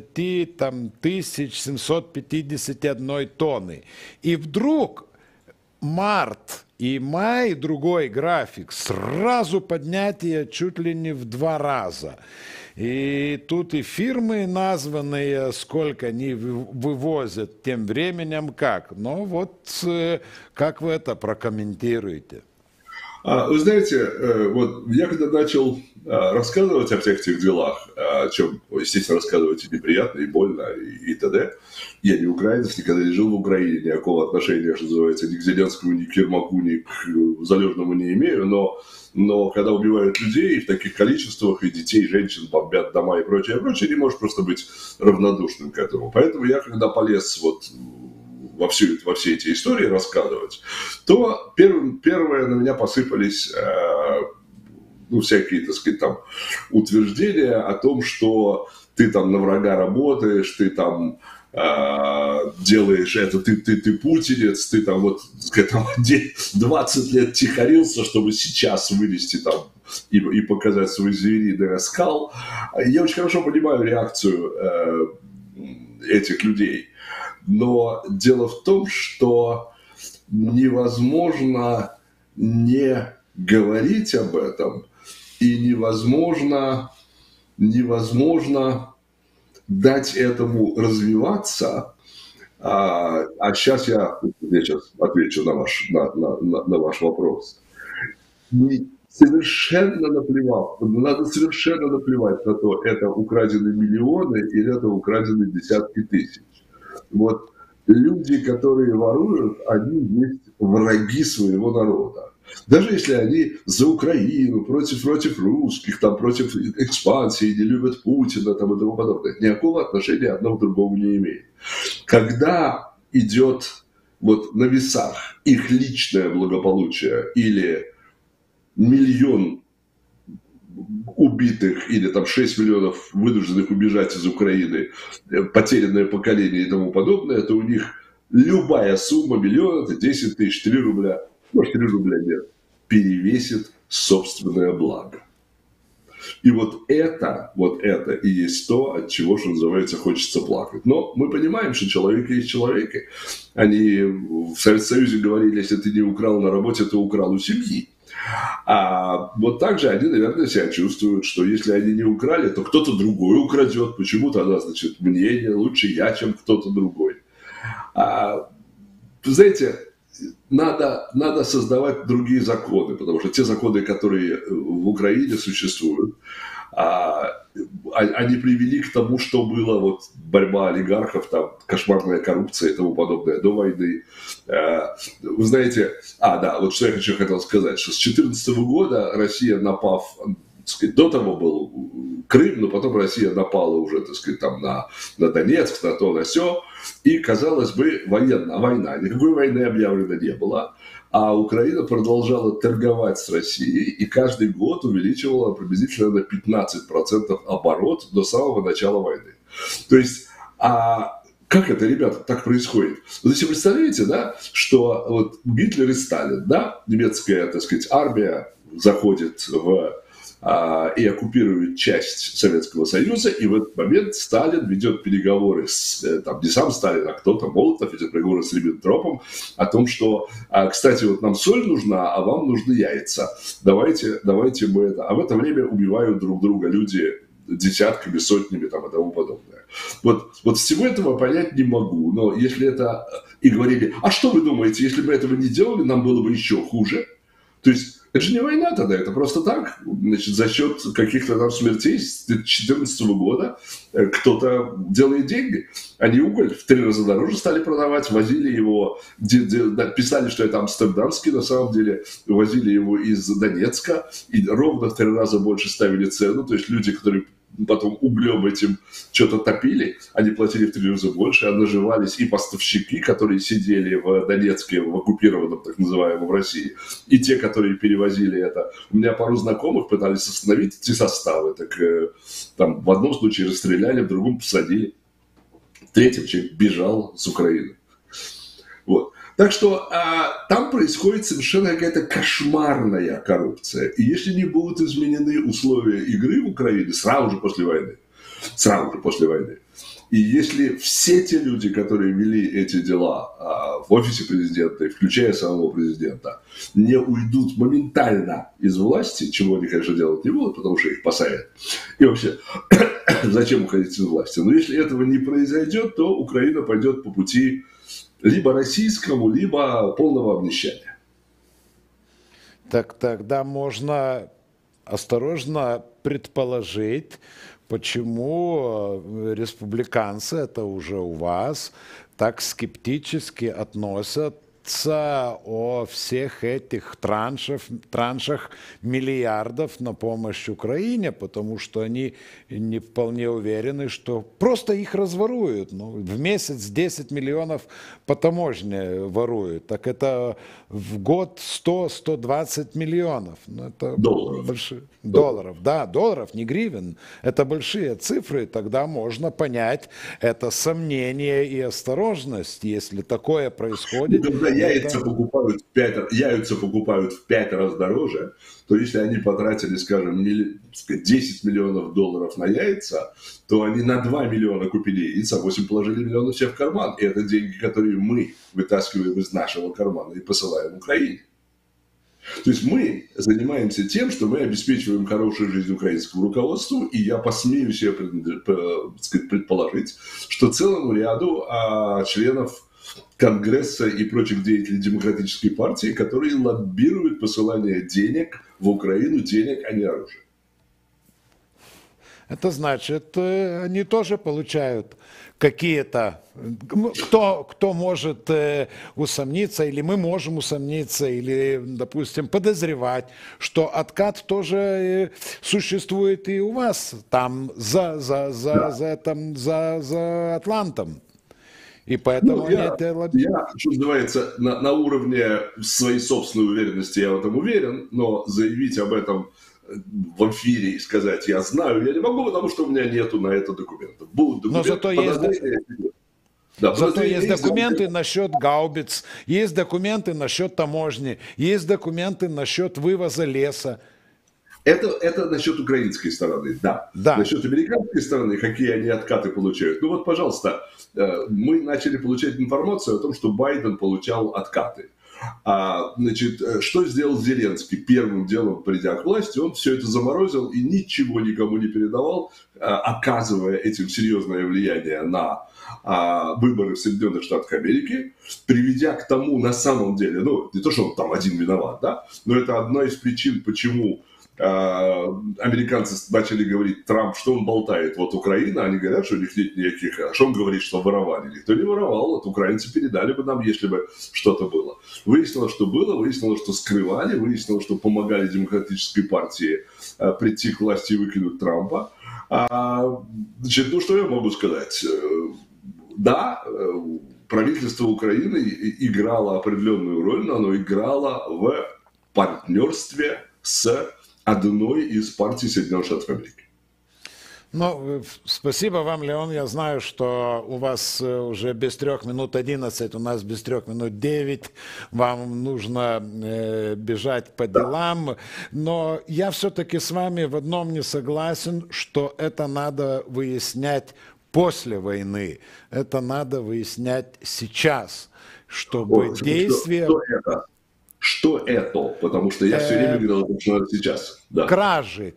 751 тонны. И вдруг март и май, другой график, сразу поднятие чуть ли не в 2 раза. И тут и фирмы названные, сколько они вывозят, тем временем как. Но вот как вы это прокомментируете? Вы знаете, вот я когда начал рассказывать о всех этих делах, о чем, естественно, рассказывать и неприятно, и больно, и т.д. Я не украинец, никогда не жил в Украине, никакого отношения, что называется, ни к Зеленскому, ни к Ермаку, ни к Залужному не имею, но когда убивают людей в таких количествах, и детей, и женщин бомбят дома и прочее, не можешь просто быть равнодушным к этому. Поэтому я, когда полез вот во все эти истории рассказывать, то первые на меня посыпались всякие, так сказать, там утверждения о том, что ты там на врага работаешь, ты там делаешь это, ты путинец, ты там вот там 20 лет тихорился, чтобы сейчас вылезти там и показать свой звериный оскал. Я очень хорошо понимаю реакцию этих людей. Но дело в том, что невозможно не говорить об этом, и невозможно дать этому развиваться. Сейчас я сейчас отвечу на ваш вопрос. Совершенно наплевать, надо совершенно наплевать на то, это украдены миллионы или это украдены десятки тысяч. Вот люди, которые воруют, они есть враги своего народа. Даже если они за Украину, против русских, там, против экспансии, не любят Путина там, и тому подобное, никакого отношения одно к другому не имеет. Когда идет вот на весах их личное благополучие или миллион убитых или там 6 миллионов вынужденных убежать из Украины, потерянное поколение и тому подобное, то у них любая сумма, миллион, это 10 тысяч, 3 рубля, может 3 рубля нет, перевесит собственное благо. И вот это и есть то, от чего, что называется, хочется плакать. Но мы понимаем, что человек есть человек. Они в Советском Союзе говорили, если ты не украл на работе, то украл у семьи. А вот так же они, наверное, себя чувствуют, что если они не украли, то кто-то другой украдет. Почему тогда, значит, мнение лучше я, чем кто-то другой. Вы знаете, надо создавать другие законы, потому что те законы, которые в Украине существуют, они привели к тому, что было вот борьба олигархов, там, кошмарная коррупция и тому подобное до войны. Вы знаете, вот что я хотел сказать, что с 2014 года Россия, напав, так сказать, до того был Крым, но потом Россия напала уже, так сказать, там на Донецк, на то, на сё, и, казалось бы, война. Никакой войны объявлено не было. А Украина продолжала торговать с Россией и каждый год увеличивала приблизительно на 15% оборот до самого начала войны. То есть, как это, ребята, так происходит? Вы себе представляете, да, что вот Гитлер и Сталин, да, немецкая, так сказать, армия заходит и оккупирует часть Советского Союза, и в этот момент Сталин ведет переговоры не сам Сталин, а кто-то, Молотов, ведет переговоры с Риббентропом о том, что, кстати, вот нам соль нужна, а вам нужны яйца. Давайте мы это... А в это время убивают друг друга люди десятками, сотнями там, и тому подобное. Вот всего этого понять не могу, но если это... И говорили, а что вы думаете, если бы этого не делали, нам было бы еще хуже? То есть это же не война тогда, это просто так. Значит, за счет каких-то там смертей с 2014 года кто-то делает деньги. Они уголь в 3 раза дороже стали продавать, возили его, писали, что это амстердамский, на самом деле возили его из Донецка, и ровно в 3 раза больше ставили цену. То есть люди, которые потом углем этим что-то топили, они платили в 3 раза больше, а наживались и поставщики, которые сидели в Донецке, в оккупированном, так называемом, России, и те, которые перевозили это. У меня пару знакомых пытались остановить эти составы, так там в одном случае расстреляли, в другом посадили, в третьем человек бежал с Украины. Вот. Так что там происходит совершенно какая-то кошмарная коррупция. И если не будут изменены условия игры в Украине сразу же после войны, и если все те люди, которые вели эти дела в офисе президента, включая самого президента, не уйдут моментально из власти, чего они, конечно, делать не будут, потому что их посадят. И вообще, зачем уходить из власти? Но если этого не произойдет, то Украина пойдет по пути либо российскому, либо полного обнищания. Так тогда можно осторожно предположить, почему республиканцы, это уже у вас, так скептически относятся о всех этих траншах миллиардов на помощь Украине, потому что они не вполне уверены, что просто их разворуют. Ну, в месяц 10 миллионов по таможне воруют. Так это в год 100-120 миллионов. Ну, это Долларов. Большие... Долларов, да, долларов, не гривен. Это большие цифры, тогда можно понять это сомнение и осторожность, если такое происходит. Ну, когда яйца покупают в 5 раз дороже, то если они потратили, скажем, 10 миллионов долларов на яйца, то они на 2 миллиона купили яиц, а 8 положили миллионов себе в карман. И это деньги, которые мы вытаскиваем из нашего кармана и посылаем Украине. То есть мы занимаемся тем, что мы обеспечиваем хорошую жизнь украинскому руководству, и я посмею себе предположить, что целому ряду членов Конгресса и прочих деятелей Демократической партии, которые лоббируют посылание денег в Украину, денег, а не оружия. Это значит, они тоже получают какие-то... Кто может усомниться, или мы можем усомниться, или, допустим, подозревать, что откат тоже существует и у вас, там, за Атлантом. И поэтому я, что называется, на уровне своей собственной уверенности я в этом уверен, но заявить об этом в эфире и сказать, я знаю, я не могу, потому что у меня нету на это документов. Будут документы, зато есть документы насчет гаубиц, есть документы насчет таможни, есть документы насчет вывоза леса. Это насчет украинской стороны, да. Насчет американской стороны, какие они откаты получают. Ну вот, пожалуйста, мы начали получать информацию о том, что Байден получал откаты. Значит, что сделал Зеленский? Первым делом, придя к власти, он все это заморозил и ничего никому не передавал, оказывая этим серьезное влияние на выборы в Соединенных Штатах Америки, приведя к тому, на самом деле, ну, не то, что он там один виноват, да, но это одна из причин, почему американцы начали говорить, Трамп, что он болтает, вот Украина, они говорят, что у них нет никаких, что он говорит, что воровали, никто не воровал, вот украинцы передали бы нам, если бы что-то было. Выяснилось, что было, выяснилось, что скрывали, выяснилось, что помогали Демократической партии прийти к власти и выкинуть Трампа. Значит, ну что я могу сказать? Да, правительство Украины играло определенную роль, но оно играло в партнерстве с одной из партий Соединенных Штатов Америки. Ну, спасибо вам, Леон. Я знаю, что у вас уже без 3 минут 11, у нас без 3 минут 9. Вам нужно бежать по делам. Но я все-таки с вами в одном не согласен, что это надо выяснять после войны. Это надо выяснять сейчас, чтобы действия... Что это? Потому что я все время говорил, что это сейчас. Да. Кражи,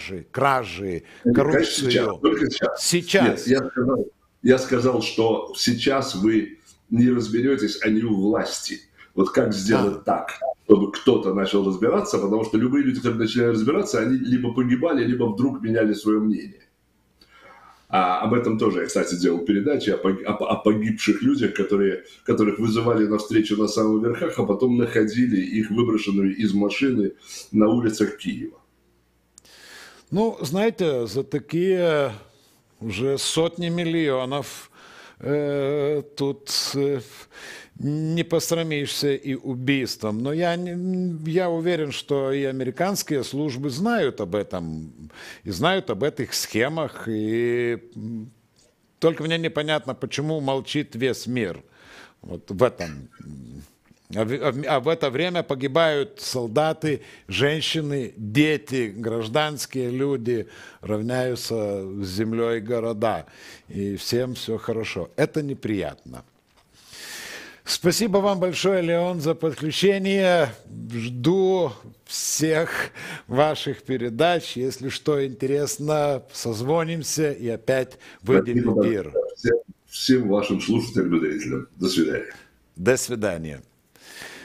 коррупцию. Только сейчас. Нет, я сказал, что сейчас вы не разберетесь, они у власти. Вот как сделать так, чтобы кто-то начал разбираться, потому что любые люди, которые начали разбираться, они либо погибали, либо вдруг меняли свое мнение. Об этом тоже я, кстати, делал передачи, о погибших людях, которых вызывали на встречу на самых верхах, а потом находили их выброшенными из машины на улицах Киева. Ну, знаете, за такие уже сотни миллионов тут не посрамишься и убийством. Но я уверен, что и американские службы знают об этом, и знают об этих схемах. И только мне непонятно, почему молчит весь мир. Вот в этом. А в это время погибают солдаты, женщины, дети, гражданские люди, равняются с землей города. И всем все хорошо. Это неприятно. Спасибо вам большое, Леон, за подключение. Жду всех ваших передач. Если что интересно, созвонимся и опять выйдем в эфир. Всем вашим слушателям и зрителям. До свидания. До свидания.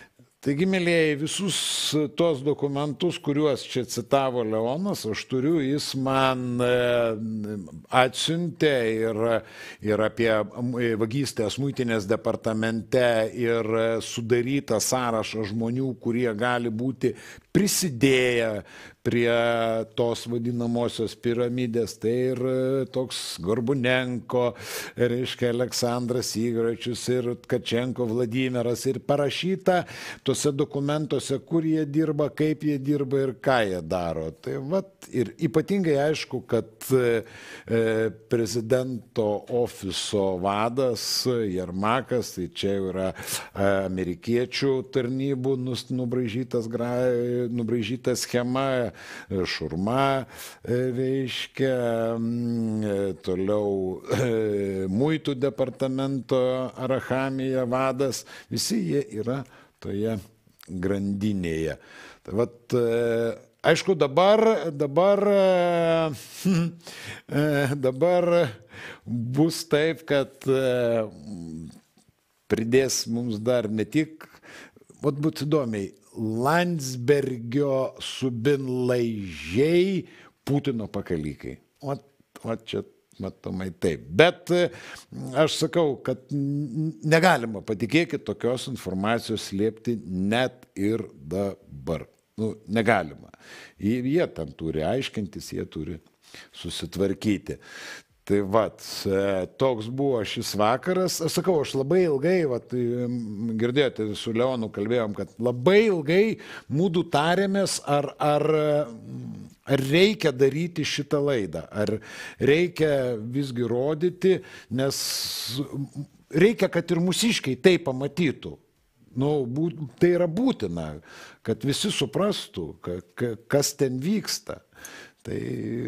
Taigi, mėlyjei, visus tos dokumentus, kuriuos čia citavo Leonas, aš turiu, jis man atsiuntė ir apie vagystės muitinės departamente ir sudarytą sąrašą žmonių, kurie gali būti prisidėję prie tos vadinamosios piramidės. Tai ir toks Gorbunenko, reiškia Aleksandras Igovičius ir Tkačenko Vladimiras, ir parašyta tuose dokumentuose, kur jie dirba, kaip jie dirba ir ką jie daro. Tai vat, ir ypatingai aišku, kad prezidento ofiso vadas Jermakas, tai čia yra amerikiečių tarnybų nubraižyta schema, Šurma, reiškia, toliau muitų departamento Arachamija vadas, visi jie yra toje grandinėje. Tai vat, aišku, dabar bus taip, kad pridės mums dar ne tik, vat būtų įdomiai, Landsbergio subinlaižiai Putino pakalikai. O čia matomai taip. Bet aš sakau, kad negalima, patikėkit, tokios informacijos slėpti net ir dabar. Negalima. Jie tam turi aiškintis, jie turi susitvarkyti. Tai vat, toks buvo šis vakaras. Aš sakau, aš labai ilgai, vat, girdėjote, su Leonu kalbėjom, kad labai ilgai mūdu tarėmės, ar reikia daryti šitą laidą, ar reikia visgi rodyti, nes reikia, kad ir mūsiškiai tai pamatytų. Tai yra būtina, kad visi suprastų, kas ten vyksta. Tai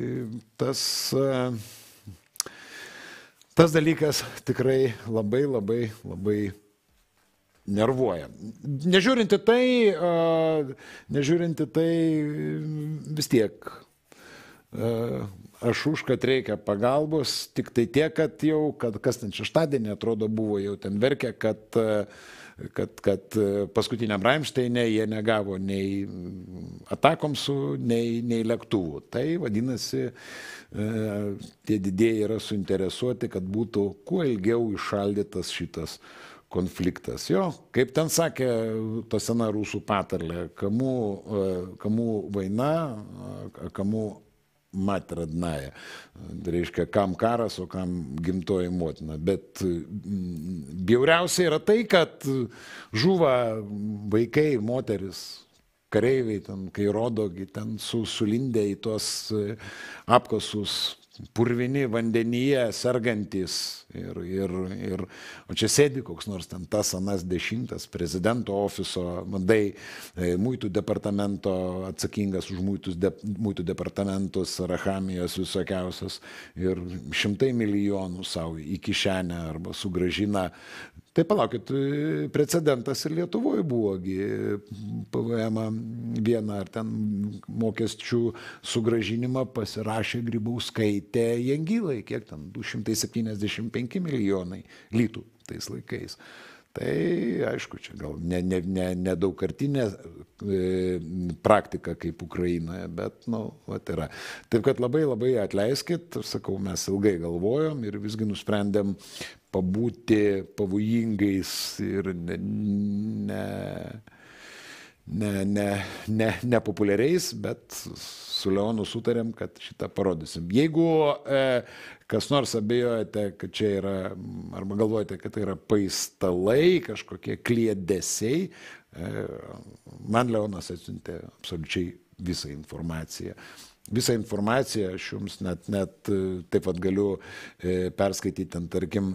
tas dalykas tikrai labai nervuoja. Nežiūrinti tai vis tiek aš už, kad reikia pagalbos, tik tai tiek, kad kas ten šeštadienį atrodo buvo, jau ten verkė, kad paskutiniam Raimšteine jie negavo nei atakomsų, nei lėktuvų. Tai vadinasi, tie didieji yra suinteresuoti, kad būtų kuo ilgiau įšaldytas šitas konfliktas. Jo, kaip ten sakė ta sena rusų patarlė, kamų vaina, kamų mati radnaja. Reiškia, kam karas, o kam gimtoji motina. Bet bjauriausia yra tai, kad žuva vaikai, moteris, kareiviai, ten, kai rodo, ten sulindę į tuos apkasus, purvini vandenyje, sergantis. O čia sėdi koks nors ten tas anas 10 prezidento ofiso, mandai, muitų departamento atsakingas už muitų departamentus, Arachamijos visokiausios, ir 100 milijonų savo į kišenę arba sugrąžina. Tai palaukit, precedentas ir Lietuvoje buvogi PVM vieną ar ten mokesčių sugrąžinimą pasirašė Grybauskaitė Jengilai, kiek ten 275 milijonai litų tais laikais. Tai aišku, čia gal ne daugkartinė praktika kaip Ukrainoje, bet, vat yra. Taip, kad labai atleiskit, sakau, mes ilgai galvojom ir visgi nusprendėm pabūti pavojingais ir nepopuliariais, bet su Leonu sutarėm, kad šitą parodysim. Jeigu kas nors abejojate, kad čia yra, arba galvojate, kad tai yra paistalai, kažkokie kliedesiai, man Leonas atsiuntė absoliučiai visą informaciją. Visą informaciją aš jums net taip pat galiu perskaityti, ten, tarkim,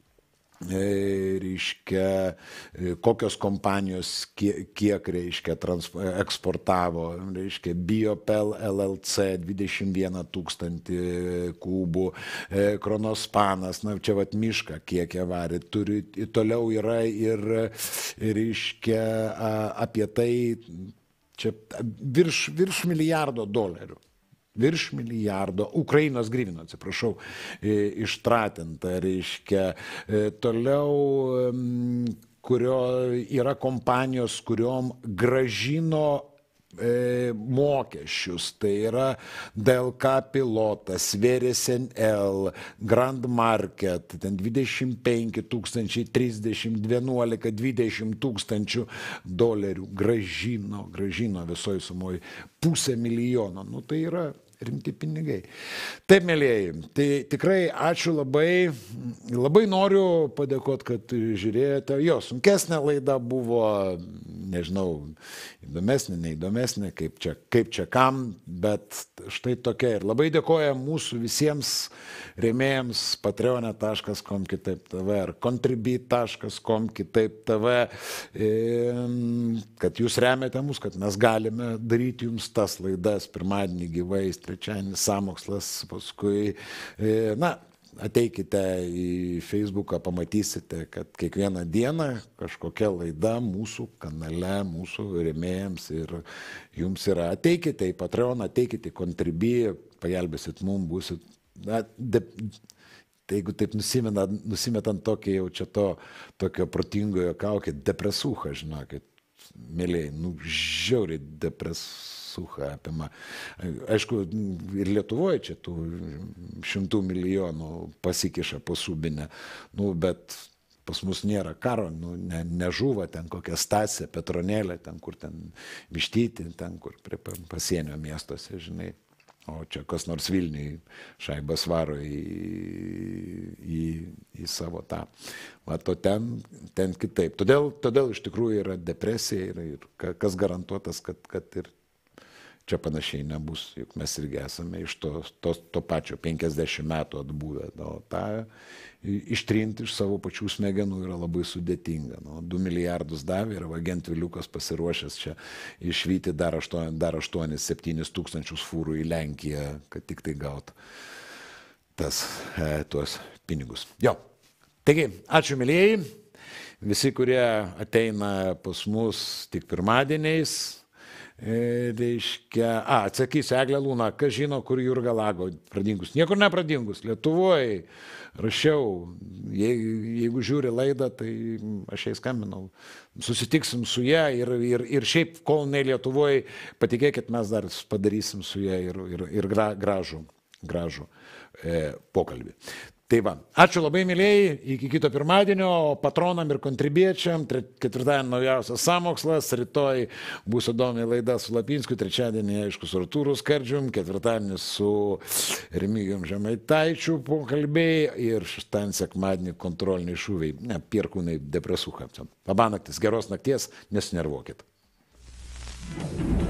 reiškia, kokios kompanijos kiek, reiškia, eksportavo, reiškia, Biopel LLC 21 000 kubų, Kronospanas, čia vat mišką kiek jie varė, toliau yra ir, reiškia, apie tai, čia virš milijardo dolerių. Virš milijardo, Ukrainos grivino, atsiprašau, ištratinta, reiškia, toliau kurio yra kompanijos, kuriom gražino mokesčius, tai yra DLK pilotas, VRSNL, Grand Market, ten 25 tūkstančiai, 30, 11, 20 tūkstančių dolerių gražino visoje sumoje $500 000. Nu, tai yra rimti pinigai. Taip, mėlėjai, tai tikrai ačiū labai. Labai noriu padėkoti, kad žiūrėjote. Jo, sunkesnė laida buvo, nežinau, įdomesnė, neįdomesnė, kaip čia kam, bet štai tokia. Ir labai dėkoju mūsų visiems rėmėjams patreon.com kitaip TV ar contribit.com kitaip TV, kad jūs remiate mus, kad mes galime daryti jums tas laidas pirmadienį gyvai, trečiadienį sąmokslas, paskui, ateikite į Facebooką, pamatysite, kad kiekvieną dieną kažkokia laida mūsų kanale, mūsų rėmėjams ir jums yra. Ateikite į Patreon, ateikite į Contribui, pagelbėsit mums, būsit. Tai jeigu taip nusimetant tokį jau čia tokio protingojo kaukį, depresūchą, žinokit, mėlėjai, žiauriai depresūchą apima. Aišku, ir Lietuvoje čia tų 100 milijonų pasikiša po subinę, bet pas mus nėra karo, nežuva ten kokia Stasė, Petronėlė, ten kur ten Vištyti, ten kur prie pasienio miestuose, žinai. O čia kas nors Vilniui šaibas varo į savo tą. O ten kitaip. Todėl iš tikrųjų yra depresija ir kas garantuotas, kad ir čia panašiai nebus, juk mes irgi esame iš to pačio 50 metų atbuvę. O tą ištrinti iš savo pačių smegenų yra labai sudėtinga. 2 milijardus davė ir Gentviliukas pasiruošęs čia išvyti dar 8-7 tūkstančius fūrų į Lenkiją, kad tik tai gautų tuos pinigus. Jo. Taigi, ačiū mėlėjai. Visi, kurie ateina pas mus tik pirmadieniais, atsakysiu, Eglė Lūna, kas žino, kur Jurga Lago pradingus. Niekur nepradingus. Lietuvoje rašiau, jeigu žiūri laidą, tai aš jai skambinau. Susitiksim su ją ir šiaip, kol ne Lietuvoje, patikėkit, mes dar padarysim su ją ir gražų pokalbį. Tai va, ačiū labai mėlėjai, iki kito pirmadienio, patronam ir kontribiečiam, ketvirtadienį naujausias sąmokslas, rytoj bus įdomi laida su Lapinsku, trečiadienį, aišku, su Artūru Skardžium, ketvirtadienį su Remigijum Žemaitaičiu pokalbiai ir šeštadienį, sekmadienį kontroliniai šūviai, Pierkūnai depresūcha. Labanaktis, geros nakties, nesinervuokit.